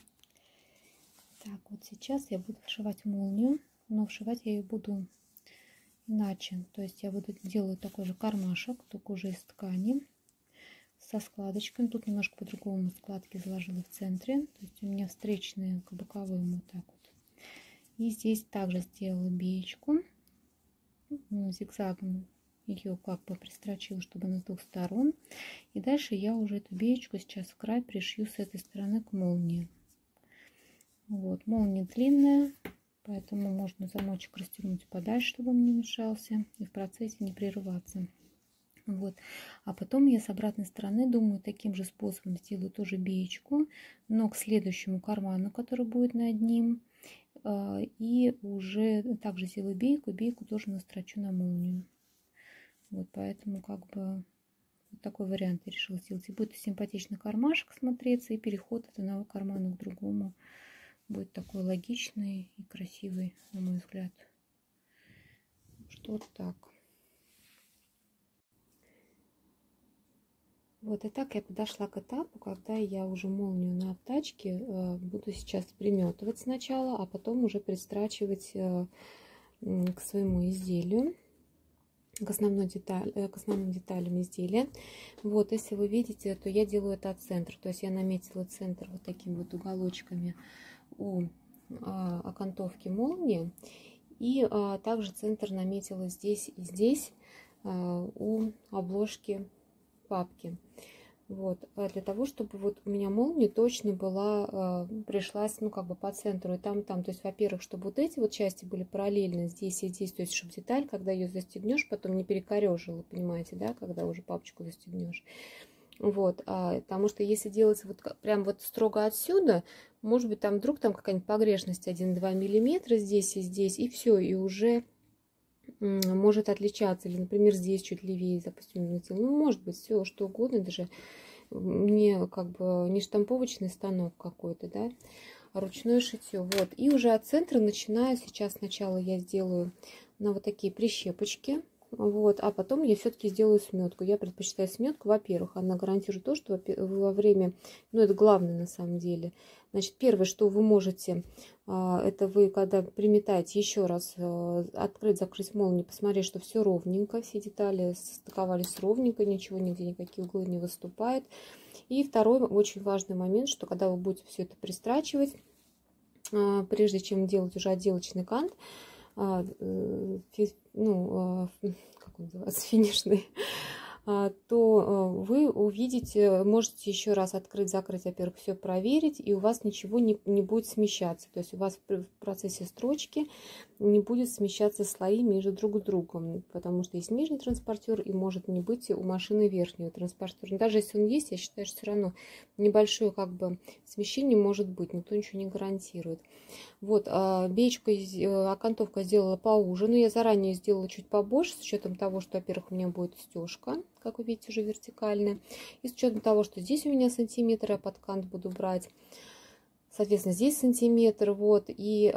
Так, вот сейчас я буду вшивать молнию, но вшивать я ее буду иначе. То есть я буду делать такой же кармашек, только уже из ткани, со складочками. Тут немножко по-другому складки заложила в центре. То есть у меня встречные к боковым вот так вот. И здесь также сделала биечку. Зигзагом ее как бы пристрочила, чтобы она с двух сторон. И дальше я уже эту биечку сейчас в край пришью с этой стороны к молнии. Вот, молния длинная, поэтому можно замочек расстегнуть подальше, чтобы он не мешался, и в процессе не прерываться. Вот. А потом я с обратной стороны, думаю, таким же способом сделаю тоже биечку, но к следующему карману, который будет над ним, и уже также сделаю бейку, бейку тоже настрочу на молнию. Вот, поэтому как бы вот такой вариант я решила сделать. И будет симпатичный кармашек смотреться, и переход от одного кармана к другому будет такой логичный и красивый, на мой взгляд. Что вот так. Вот и так я подошла к этапу, когда я уже молнию на обтачке буду сейчас приметывать сначала, а потом уже пристрачивать к своему изделию, к основным деталям изделия. Вот, если вы видите, то я делаю это от центра, то есть я наметила центр вот такими вот уголочками у окантовки молнии, и также центр наметила здесь и здесь у обложки папки. Вот, для того, чтобы вот у меня молния точно была, пришлась, ну, как бы по центру и там, и там. То есть, во-первых, чтобы вот эти вот части были параллельны здесь и здесь, то есть, чтобы деталь, когда ее застегнешь, потом не перекорежила, понимаете, да, когда уже папочку застегнешь. Вот, потому что если делать вот прям вот строго отсюда, может быть, там вдруг там какая-нибудь погрешность 1-2 миллиметра здесь и здесь, и все, и уже может отличаться. Или, например, здесь чуть левее, допустим, ну, может быть, все что угодно, даже не как бы не штамповочный станок какой-то, да, а ручное шитье. Вот, и уже от центра начинаю. Сейчас сначала я сделаю на вот такие прищепочки. Вот, а потом я все-таки сделаю сметку. Я предпочитаю сметку, во-первых, она гарантирует то, что во время, ну, это главное на самом деле. Значит, первое, что вы можете, это вы, когда приметаете, еще раз открыть, закрыть молнию, посмотреть, что все ровненько, все детали стыковались ровненько, ничего нигде, никакие углы не выступают. И второй очень важный момент, что когда вы будете все это пристрачивать, прежде чем делать уже отделочный кант, как он называется, финишный, то вы увидите, можете еще раз открыть, закрыть, во-первых, все проверить, и у вас ничего не будет смещаться. То есть у вас в процессе строчки не будет смещаться слои между друг другом, потому что есть нижний транспортер и может не быть у машины верхнего транспортера. Но даже если он есть, я считаю, что все равно небольшое как бы смещение может быть, никто ничего не гарантирует. Вот, беечку, окантовка сделала поуже, но я заранее сделала чуть побольше, с учетом того, что, во-первых, у меня будет стежка, как вы видите, уже вертикальная, и с учетом того, что здесь у меня сантиметр, я под кант буду брать, соответственно, здесь сантиметр, вот, и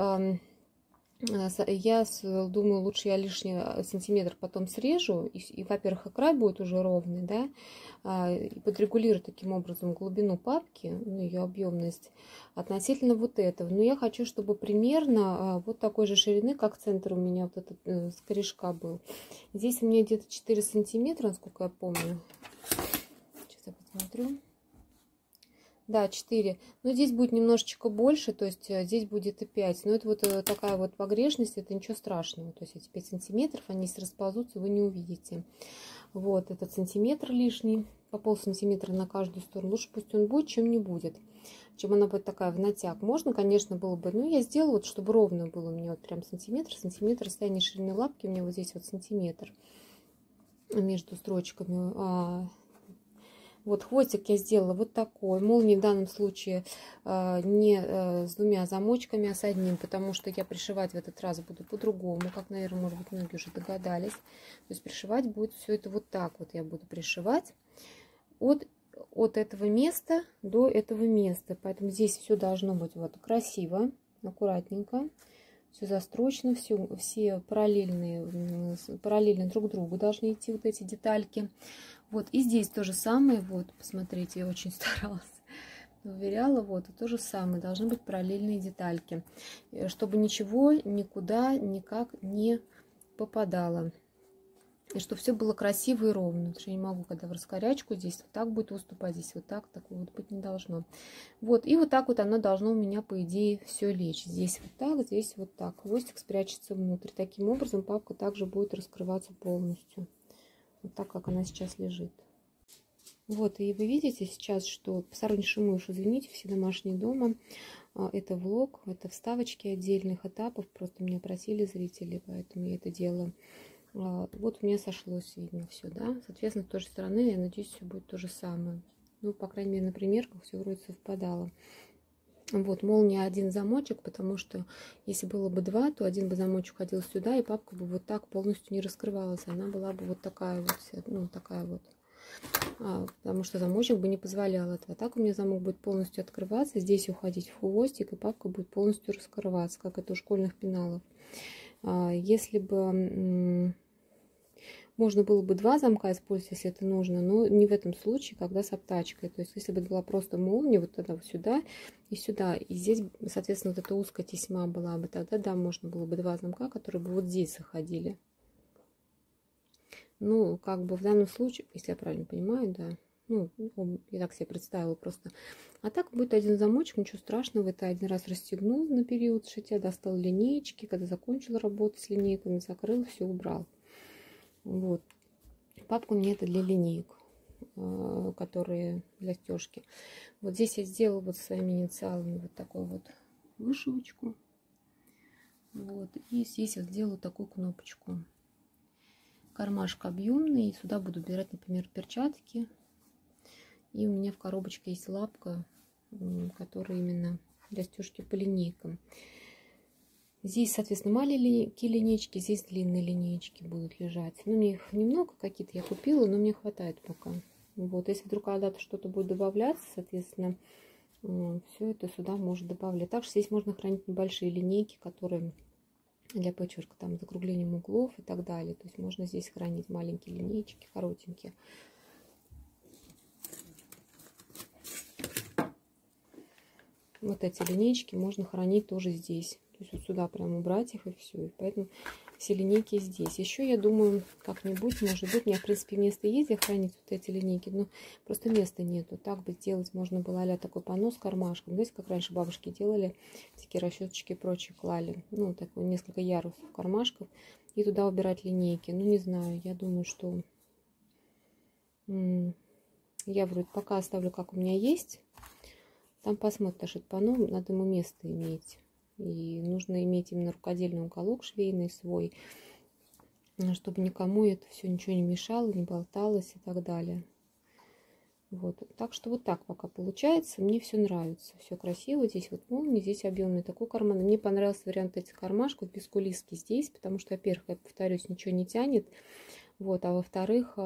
я думаю, лучше я лишний сантиметр потом срежу, и во-первых, и край будет уже ровный, да, и подрегулирую таким образом глубину папки, ну, ее объемность относительно вот этого. Но я хочу, чтобы примерно вот такой же ширины, как центр у меня вот этот с корешка был. Здесь у меня где-то 4 сантиметра, насколько я помню. Сейчас я посмотрю. Да, 4. Но здесь будет немножечко больше, то есть здесь будет и 5. Но это вот такая вот погрешность, это ничего страшного. То есть эти 5 сантиметров, они если расползутся, вы не увидите. Вот этот сантиметр лишний, по полсантиметра на каждую сторону. Лучше пусть он будет, чем не будет. Чем она будет такая в натяг. Можно, конечно, было бы, но я сделала, вот, чтобы ровно было у меня вот прям сантиметр, расстояние ширины лапки у меня вот здесь вот сантиметр между строчками. Вот хвостик я сделала вот такой. Молнии в данном случае не с двумя замочками, а с одним, потому что я пришивать в этот раз буду по-другому, как, наверное, может быть, многие уже догадались. То есть пришивать будет все это вот так вот. Я буду пришивать от этого места до этого места. Поэтому здесь все должно быть вот красиво, аккуратненько. Все застрочено, все параллельно друг другу должны идти вот эти детальки. Вот, и здесь то же самое, вот, посмотрите, я очень старалась, выверяла, вот, и то же самое, должны быть параллельные детальки, чтобы ничего никуда никак не попадало. И чтобы все было красиво и ровно. Потому что я не могу, когда в раскорячку, здесь вот так будет выступать, здесь вот так, такого вот быть не должно. Вот, и вот так вот оно должно у меня, по идее, все лечь. Здесь вот так, здесь вот так. Хвостик спрячется внутрь. Таким образом папка также будет раскрываться полностью. Вот так, как она сейчас лежит. Вот, и вы видите сейчас, что посторонний шум, уж извините, все домашние дома. Это влог, это вставочки отдельных этапов. Просто меня просили зрители, поэтому я это делаю. Вот у меня сошлось, видно, все, да. Соответственно, с той же стороны, я надеюсь, все будет то же самое. Ну, по крайней мере, на примерках все вроде совпадало. Вот, молния один замочек, потому что если было бы два, то один бы замочек ходил сюда, и папка бы вот так полностью не раскрывалась. Она была бы вот такая вот, ну, такая вот. Потому что замочек бы не позволял этого. Так у меня замок будет полностью открываться, здесь уходить в хвостик, и папка будет полностью раскрываться, как это у школьных пеналов. Если бы можно было бы два замка использовать, если это нужно, но не в этом случае, когда с обтачкой. То есть, если бы была просто молния, вот тогда вот сюда, и здесь, соответственно, вот эта узкая тесьма была бы, тогда, да, можно было бы два замка, которые бы вот здесь заходили. Ну, как бы в данном случае, если я правильно понимаю, да, ну, я так себе представила просто. А так будет один замочек, ничего страшного. Это один раз расстегнул на период шитья, достал линеечки, когда закончил работать с линейками, закрыл, все убрал. Вот. Папку мне это для линеек, которые для стежки. Вот здесь я сделала вот своими инициалами вот такую вот вышивочку. Вот. И здесь я сделаю такую кнопочку. Кармашек объемный. И сюда буду убирать, например, перчатки. И у меня в коробочке есть лапка, которая именно для стежки по линейкам. Здесь, соответственно, маленькие линейки, здесь длинные линейки будут лежать. Ну, мне их немного какие-то я купила, но мне хватает пока. Вот, если вдруг когда-то что-то будет добавляться, соответственно, все это сюда можно добавлять. Также здесь можно хранить небольшие линейки, которые для пэтчворка, там, с закруглением углов и так далее. То есть можно здесь хранить маленькие линейки, коротенькие. Вот эти линейки можно хранить тоже здесь. То есть вот сюда прямо убрать их и все. И поэтому все линейки здесь. Еще я думаю, как-нибудь, может быть, у меня, в принципе, место есть, где хранить вот эти линейки, но просто места нету. Так бы сделать можно было а-ля такой понос с кармашком. Знаете, как раньше бабушки делали, такие расчеточки и прочее клали. Ну, такой несколько ярусов кармашков. И туда убирать линейки. Ну, не знаю, я думаю, что я вроде пока оставлю, как у меня есть. Там посмотрим, потому что это панно, надо ему место иметь. И нужно иметь именно рукодельный уголок швейный свой, чтобы никому это все ничего не мешало, не болталось и так далее. Вот. Так что вот так пока получается. Мне все нравится. Все красиво. Здесь вот молния, здесь объемный такой карман. Мне понравился вариант этих кармашков без кулиски здесь, потому что, во-первых, я повторюсь, ничего не тянет. Вот. А во-вторых,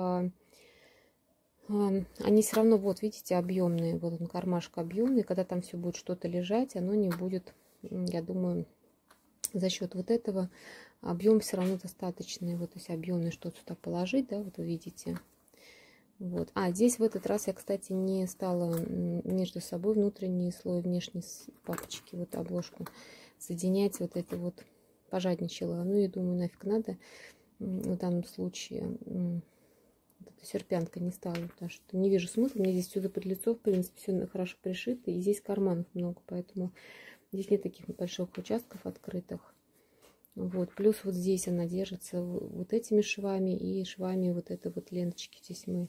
они все равно, вот видите, объемные. Вот он, кармашек объемный. Когда там все будет что-то лежать, оно не будет, я думаю, за счет вот этого объем все равно достаточный. Вот если объемный что-то сюда положить, да, вот вы видите. Вот. Здесь в этот раз я, кстати, не стала между собой внутренний слой, внешний папочки, вот обложку соединять, вот это вот пожадничала. Ну, я думаю, нафиг надо в данном случае. Вот эта серпянка не стала, потому что не вижу смысла. Мне здесь сюда под лицо, в принципе, все хорошо пришито, и здесь карманов много, поэтому здесь нет таких больших участков открытых. Вот. Плюс вот здесь она держится вот этими швами и швами вот этой вот ленточки тесьмы.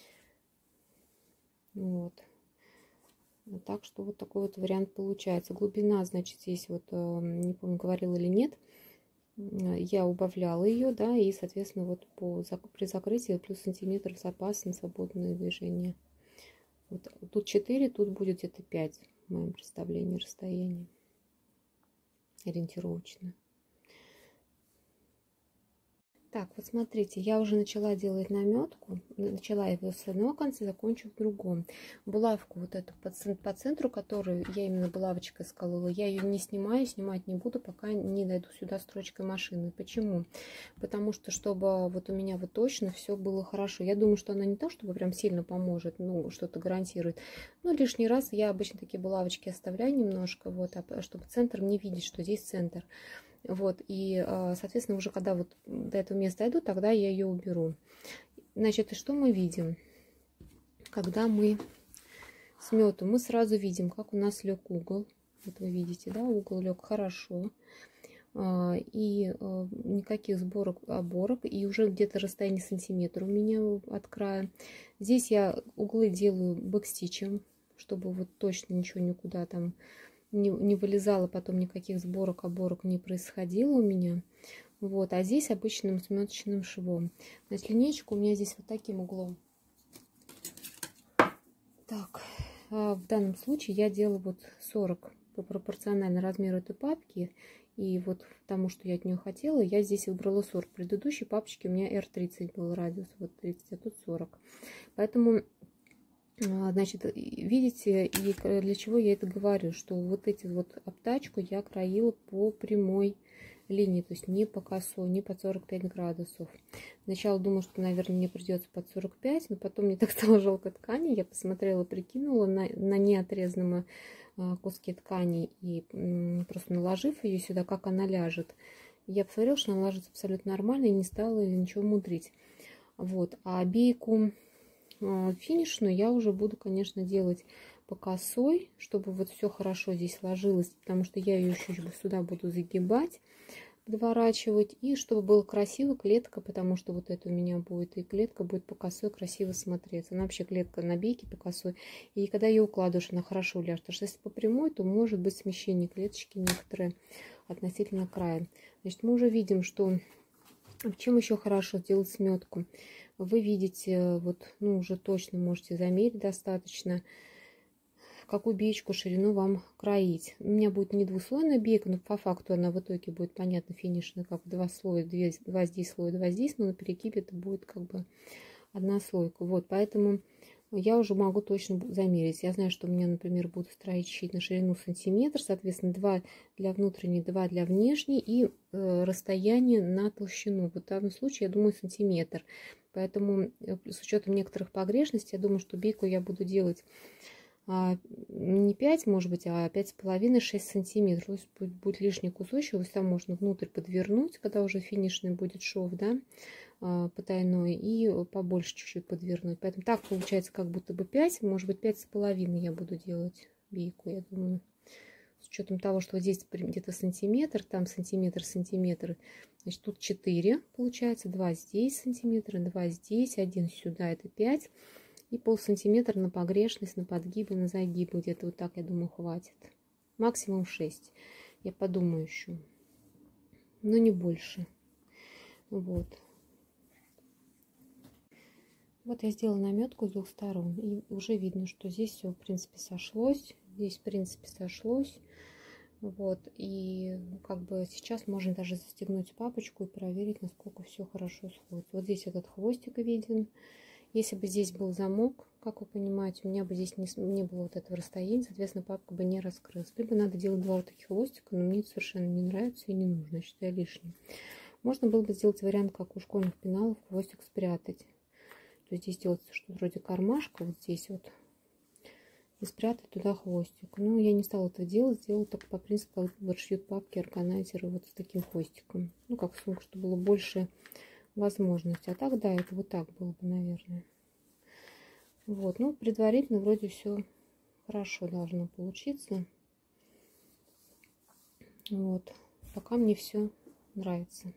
Вот. Так что вот такой вот вариант получается. Глубина, значит, здесь вот, не помню, говорила или нет, я убавляла ее, да, и, соответственно, вот при закрытии плюс сантиметр запас на свободное движение. Вот, тут 4, тут будет где-то 5 в моем представлении расстояния ориентировочно. Так, вот смотрите, я уже начала делать наметку, начала его с одного конца, закончу в другом. Булавку вот эту по центру, которую я именно булавочкой сколола, я ее не снимаю, снимать не буду, пока не дойду сюда строчкой машины. Почему? Потому что, чтобы вот у меня вот точно все было хорошо. Я думаю, что она не то, чтобы прям сильно поможет, ну, что-то гарантирует. Но лишний раз я обычно такие булавочки оставляю немножко, вот, чтобы центр не видеть, что здесь центр. Вот, и, соответственно, уже когда вот до этого места дойду, тогда я ее уберу. Значит, и что мы видим? Когда мы смету, мы сразу видим, как у нас лег угол. Вот вы видите, да, угол лег хорошо. И никаких сборок, оборок. И уже где-то расстояние сантиметра у меня от края. Здесь я углы делаю бэкстичем, чтобы вот точно ничего никуда там не вылезало, потом никаких сборок, оборок не происходило у меня. Вот, а здесь обычным сметочным швом. Значит, линейку у меня здесь вот таким углом. Так, в данном случае я делаю вот 40 по пропорционально размеру этой папки. И вот тому, что я от нее хотела, я здесь выбрала 40. В предыдущей папочке у меня R30 был радиус, вот 30, а тут 40. Поэтому... Значит, видите, и для чего я это говорю, что вот эти вот обтачку я краила по прямой линии, то есть не по косой, не под 45 градусов. Сначала думала, что, наверное, мне придется под 45, но потом мне так стало жалко ткани, я посмотрела, прикинула на неотрезанном куске ткани и просто наложив ее сюда, как она ляжет. Я посмотрела, что она ложится абсолютно нормально и не стала ничего мудрить. Вот, а бейку финишную я уже буду, конечно, делать по косой, чтобы вот все хорошо здесь ложилось, потому что я ее еще сюда буду загибать, подворачивать, и чтобы было красиво клетка, потому что вот это у меня будет, и клетка будет по косой красиво смотреться. Она вообще клетка на бейке по косой, и когда ее укладываешь, она хорошо ляжет, потому что если по прямой, то может быть смещение клеточки некоторые относительно края. Значит, мы уже видим, что в чем еще хорошо сделать сметку. Вы видите, вот, ну, уже точно можете замерить достаточно, какую беечку ширину вам кроить. У меня будет не двуслойная бейка, но по факту она в итоге будет, понятно, финишная, как два слоя, два здесь слоя, два здесь, но на перегибе это будет как бы одна слойка. Вот, поэтому я уже могу точно замерить. Я знаю, что у меня, например, буду строить щит на ширину сантиметр, соответственно, 2 для внутренней, 2 для внешней, и расстояние на толщину. Вот в данном случае, я думаю, сантиметр. Поэтому с учетом некоторых погрешностей, я думаю, что бейку я буду делать не 5, может быть, а 5,5-6 сантиметров. То есть будет лишний кусочек, там можно внутрь подвернуть, когда уже финишный будет шов, да, потайной, и побольше чуть-чуть подвернуть. Поэтому так получается как будто бы 5, может быть 5,5 я буду делать бейку, я думаю. С учетом того, что здесь где-то сантиметр, там сантиметр, значит тут 4 получается, 2 здесь сантиметра, 2 здесь, 1 сюда, это 5. И полсантиметра на погрешность, на подгибы, на загибы. Где-то вот так, я думаю, хватит. Максимум 6. Я подумаю еще. Но не больше. Вот. Вот я сделала наметку с двух сторон. И уже видно, что здесь все, в принципе, сошлось. Здесь, в принципе, сошлось. Вот. И как бы сейчас можно даже застегнуть папочку и проверить, насколько все хорошо сходится. Вот здесь этот хвостик виден. Если бы здесь был замок, как вы понимаете, у меня бы здесь не было вот этого расстояния, соответственно, папка бы не раскрылась. Либо надо делать 2 вот таких хвостика, но мне это совершенно не нравится и не нужно, я считаю лишним. Можно было бы сделать вариант, как у школьных пеналов, хвостик спрятать. То есть здесь делается что-то вроде кармашка, вот здесь вот, и спрятать туда хвостик. Но я не стала этого делать, сделала только по принципу, как шьют папки, органайзеры вот с таким хвостиком. Ну, как сумка, чтобы было больше возможности. А так, да, это вот так было бы, наверное. Вот, ну, предварительно вроде все хорошо должно получиться. Вот, пока мне все нравится.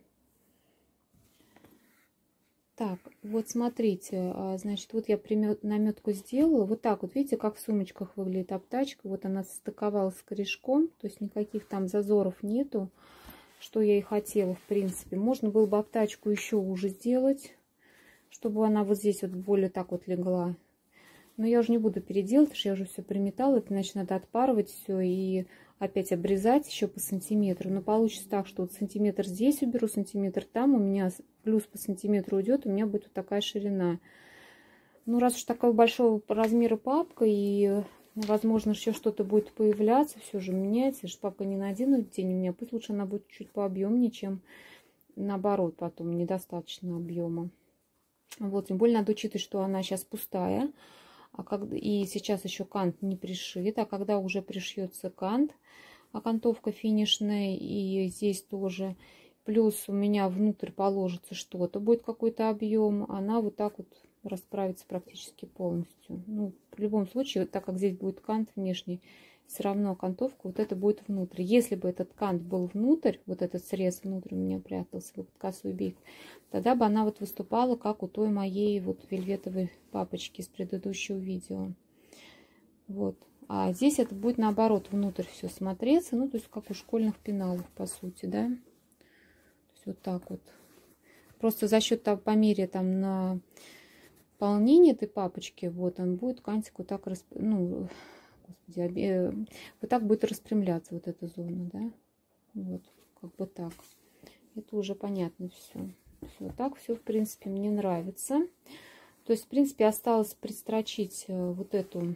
Так, вот смотрите, значит, вот я наметку сделала. Вот так вот, видите, как в сумочках выглядит обтачка. Вот она состыковалась с корешком, то есть никаких там зазоров нету, что я и хотела, в принципе. Можно было бы обтачку еще уже сделать, чтобы она вот здесь вот более так вот легла. Но я уже не буду переделать, потому что я уже все приметала, это иначе надо отпарывать все и опять обрезать еще по сантиметру. Но получится так, что вот сантиметр здесь уберу, сантиметр там, у меня плюс по сантиметру уйдет, у меня будет вот такая ширина. Ну, раз уж такого большого размера папка, и, возможно, еще что-то будет появляться, все же меняется, что папка не на один день у меня, пусть лучше она будет чуть пообъемнее, чем наоборот, потом недостаточно объема. Вот, тем более надо учитывать, что она сейчас пустая, и сейчас еще кант не пришит, а когда уже пришьется кант, окантовка финишная, и здесь тоже, плюс у меня внутрь положится что-то, будет какой-то объем, она вот так вот расправится практически полностью. Ну, в любом случае, так как здесь будет кант внешний, все равно окантовка вот это будет внутрь. Если бы этот кант был внутрь, вот этот срез внутрь у меня прятался, вот косой бик, тогда бы она вот выступала, как у той моей вот вельветовой папочки с предыдущего видео. Вот. А здесь это будет наоборот внутрь все смотреться, ну, то есть как у школьных пеналов, по сути, да. То есть вот так вот. Просто за счет того, по мере там на наполнение этой папочки, вот он будет кантик вот так, ну, господи, вот так будет распрямляться вот эта зона, да, вот, как бы так. Это уже понятно все. Вот так все, в принципе, мне нравится. То есть, в принципе, осталось пристрочить вот эту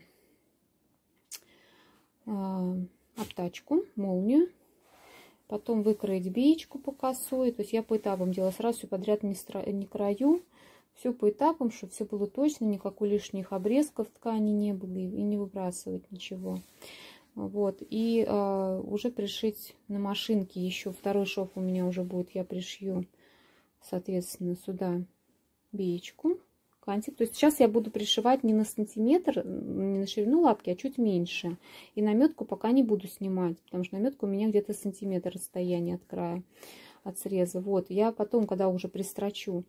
обтачку, молнию, потом выкроить биечку по косой. То есть я по этапам делаю, сразу все подряд не краю. Все по этапам, чтобы все было точно, никакой лишних обрезков ткани не было, и не выбрасывать ничего. Вот, и уже пришить на машинке еще второй шов у меня уже будет, я пришью, соответственно, сюда биечку, кантик. То есть сейчас я буду пришивать не на сантиметр, не на ширину лапки, а чуть меньше. И наметку пока не буду снимать, потому что наметка у меня где-то сантиметр расстояния от края, от среза. Вот, я потом, когда уже пристрочу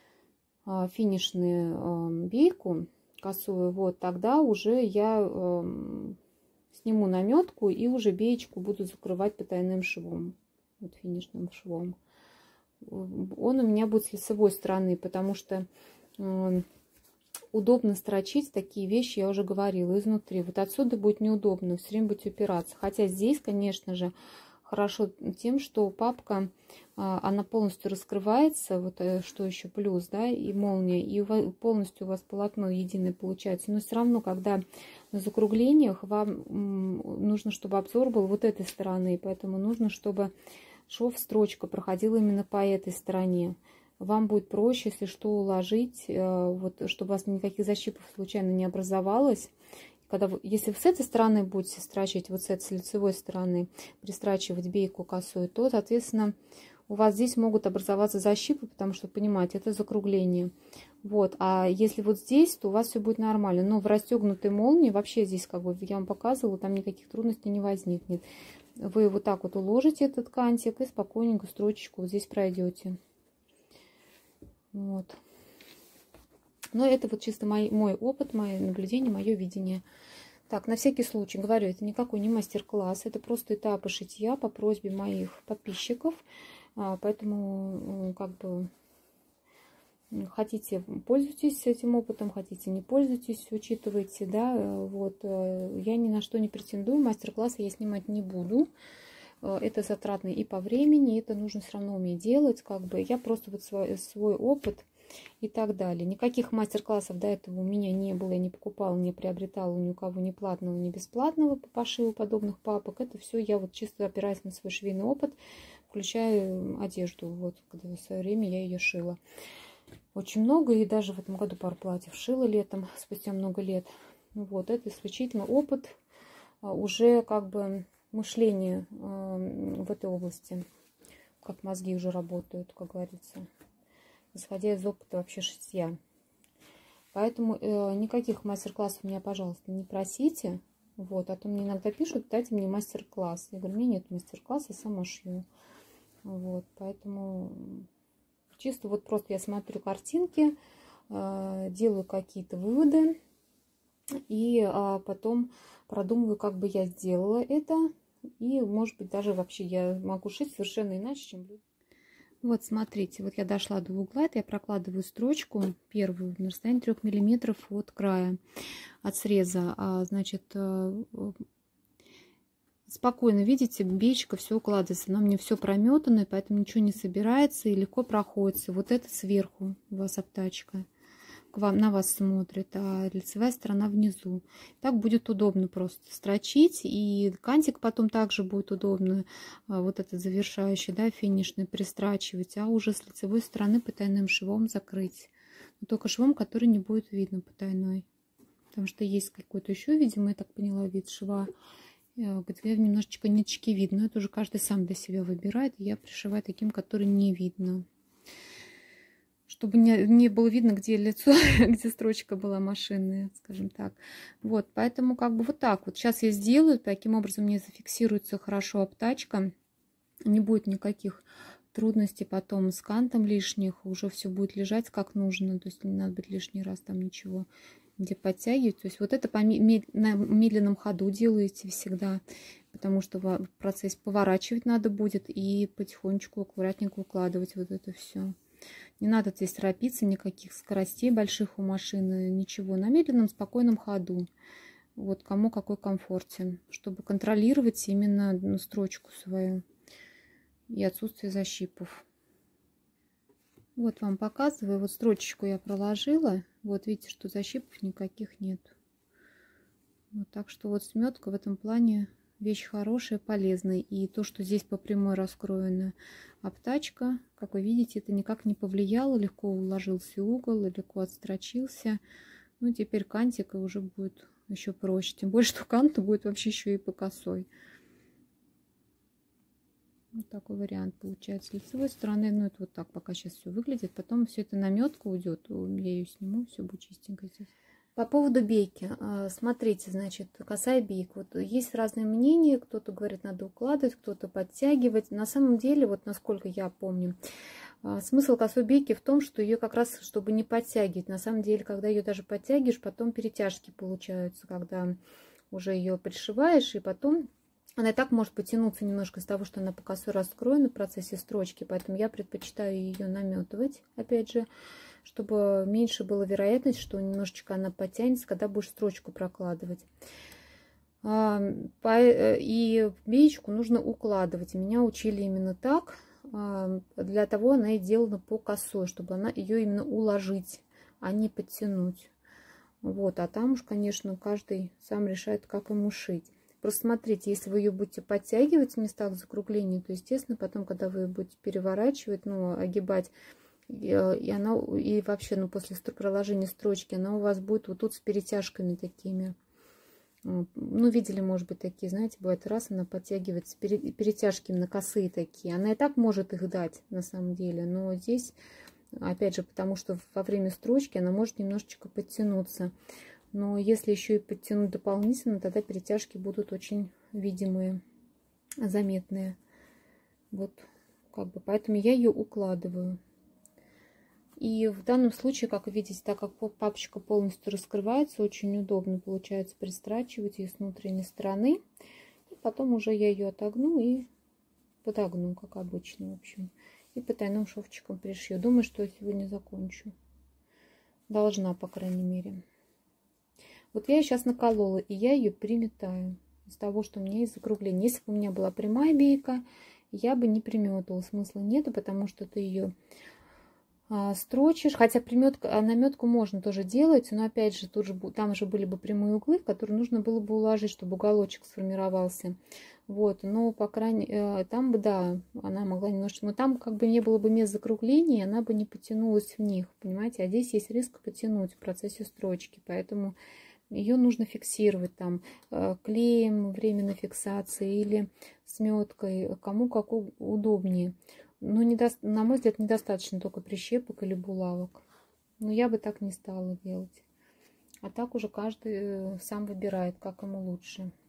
финишную бейку косую, вот тогда уже я сниму наметку и уже беечку буду закрывать потайным швом, вот финишным швом. Он у меня будет с лицевой стороны, потому что удобно строчить такие вещи, я уже говорила, изнутри. Вот отсюда будет неудобно, все время будете упираться. Хотя здесь, конечно же, хорошо тем, что папка, она полностью раскрывается, вот что еще плюс, да, и молния, и полностью у вас полотно единое получается. Но все равно, когда на закруглениях, вам нужно, чтобы обзор был вот этой стороны, поэтому нужно, чтобы шов, строчка проходила именно по этой стороне. Вам будет проще, если что, уложить, вот, чтобы у вас никаких защипов случайно не образовалось. Когда если вы с этой стороны будете строчить, вот с этой, с лицевой стороны, пристрачивать бейку косую, то, соответственно, у вас здесь могут образоваться защипы, потому что, понимаете, это закругление. Вот, а если вот здесь, то у вас все будет нормально. Но в расстегнутой молнии, вообще здесь, как бы, я вам показывала, там никаких трудностей не возникнет. Вы вот так вот уложите этот кантик и спокойненько строчечку вот здесь пройдете. Вот. Но это вот чисто мой опыт, мои наблюдения, мое видение. Так, на всякий случай говорю, это никакой не мастер-класс, это просто этапы шитья по просьбе моих подписчиков. Поэтому, как бы, хотите, пользуйтесь этим опытом, хотите, не пользуйтесь, учитывайте, да. Вот, я ни на что не претендую, мастер-классы я снимать не буду. Это затратно и по времени, это нужно все равно уметь делать, как бы. Я просто вот свой опыт и так далее. Никаких мастер-классов до этого у меня не было, я не покупала, не приобретала ни у кого ни платного, ни бесплатного по пошиву подобных папок. Это все я вот чисто опираюсь на свой швейный опыт, включая одежду. Вот, когда в свое время я ее шила. Очень много, и даже в этом году пару платьев шила летом, спустя много лет. Вот, это исключительно опыт, уже как бы мышление в этой области, как мозги уже работают, как говорится, исходя из опыта вообще шитья. Поэтому никаких мастер-классов меня, пожалуйста, не просите. Вот, а то мне иногда пишут, дайте мне мастер-класс. Я говорю, у меня нет мастер-класса, я сама шью. Вот, поэтому чисто вот просто я смотрю картинки, делаю какие-то выводы и потом продумываю, как бы я сделала это. И, может быть, даже вообще я могу шить совершенно иначе, чем люди. Вот, смотрите, вот я дошла до угла, это я прокладываю строчку первую на расстоянии 3 мм от края, от среза. Значит, спокойно, видите, беечка все укладывается. Она мне все прометано, поэтому ничего не собирается и легко проходится. Вот это сверху у вас обтачка. К вам, на вас смотрит, а лицевая сторона внизу. Так будет удобно просто строчить, и кантик потом также будет удобно, вот этот завершающий, да, финишный, пристрачивать, а уже с лицевой стороны потайным швом закрыть. Но только швом, который не будет видно потайной. Потому что есть какой-то еще, видимо, я так поняла, вид шва, где немножечко ниточки видно. Это уже каждый сам для себя выбирает. Я пришиваю таким, который не видно. Чтобы не было видно, где лицо, где строчка была машинная, скажем так. Вот, поэтому как бы вот так вот. Сейчас я сделаю, таким образом мне зафиксируется хорошо обтачка. Не будет никаких трудностей потом с кантом лишних. Уже все будет лежать как нужно. То есть не надо будет лишний раз там ничего где подтягивать. То есть вот это на медленном ходу делаете всегда. Потому что в процессе поворачивать надо будет и потихонечку, аккуратненько укладывать вот это все. Не надо здесь торопиться, никаких скоростей больших у машины, ничего. На медленном, спокойном ходу. Вот кому какой комфортен. Чтобы контролировать именно строчку свою и отсутствие защипов. Вот вам показываю. Вот строчечку я проложила. Вот видите, что защипов никаких нет. Вот, так что вот сметка в этом плане вещь хорошая, полезная. И то, что здесь по прямой раскроена обтачка, как вы видите, это никак не повлияло. Легко уложился угол, легко отстрочился. Ну, теперь кантик уже будет еще проще. Тем более, что кант будет вообще еще и по косой. Вот такой вариант получается с лицевой стороны. Ну, это вот так пока сейчас все выглядит. Потом все это наметка уйдет. Я ее сниму, все будет чистенько здесь. По поводу бейки. Смотрите, значит, косая бейка. Вот есть разные мнения. Кто-то говорит, надо укладывать, кто-то подтягивать. На самом деле, вот насколько я помню, смысл косой бейки в том, что ее как раз, чтобы не подтягивать. На самом деле, когда ее даже подтягиваешь, потом перетяжки получаются, когда уже ее пришиваешь, и потом она и так может потянуться немножко из того, что она по косой раскроена в процессе строчки. Поэтому я предпочитаю ее наметывать, опять же, чтобы меньше была вероятность, что немножечко она подтянется, когда будешь строчку прокладывать. И беечку нужно укладывать. Меня учили именно так. Для того она и делана по косой, чтобы она ее именно уложить, а не подтянуть. Вот, а там уж, конечно, каждый сам решает, как ему шить. Просто смотрите, если вы ее будете подтягивать в местах закругления, то, естественно, потом, когда вы будете переворачивать, ну, огибать, и вообще, ну, после проложения строчки, она у вас будет вот тут с перетяжками такими. Ну, видели, может быть, такие, знаете, бывает, раз она подтягивается, перетяжки именно косые такие. Она и так может их дать, на самом деле, но здесь, опять же, потому что во время строчки она может немножечко подтянуться. Но если еще и подтянуть дополнительно, тогда перетяжки будут очень видимые, заметные. Вот, как бы, поэтому я ее укладываю. И в данном случае, как вы видите, так как папочка полностью раскрывается, очень удобно получается пристрачивать ее с внутренней стороны. И потом уже я ее отогну и подогну, как обычно, в общем. И потайным шовчиком пришью. Думаю, что я сегодня закончу. Должна, по крайней мере. Вот я ее сейчас наколола, и я ее приметаю. Из того, что у меня есть закругление. Если бы у меня была прямая бейка, я бы не приметала. Смысла нету, потому что ты ее строчишь. Хотя наметку можно тоже делать, но опять же, там же были бы прямые углы, в которые нужно было бы уложить, чтобы уголочек сформировался. Вот, но по крайней мере, там бы, да, она могла немножко, но там как бы не было бы мест закругления, она бы не потянулась в них, понимаете, а здесь есть риск потянуть в процессе строчки, поэтому ее нужно фиксировать там клеем временной фиксации или сметкой, кому как удобнее. Но на мой взгляд, недостаточно только прищепок или булавок. Но я бы так не стала делать. А так уже каждый сам выбирает, как ему лучше.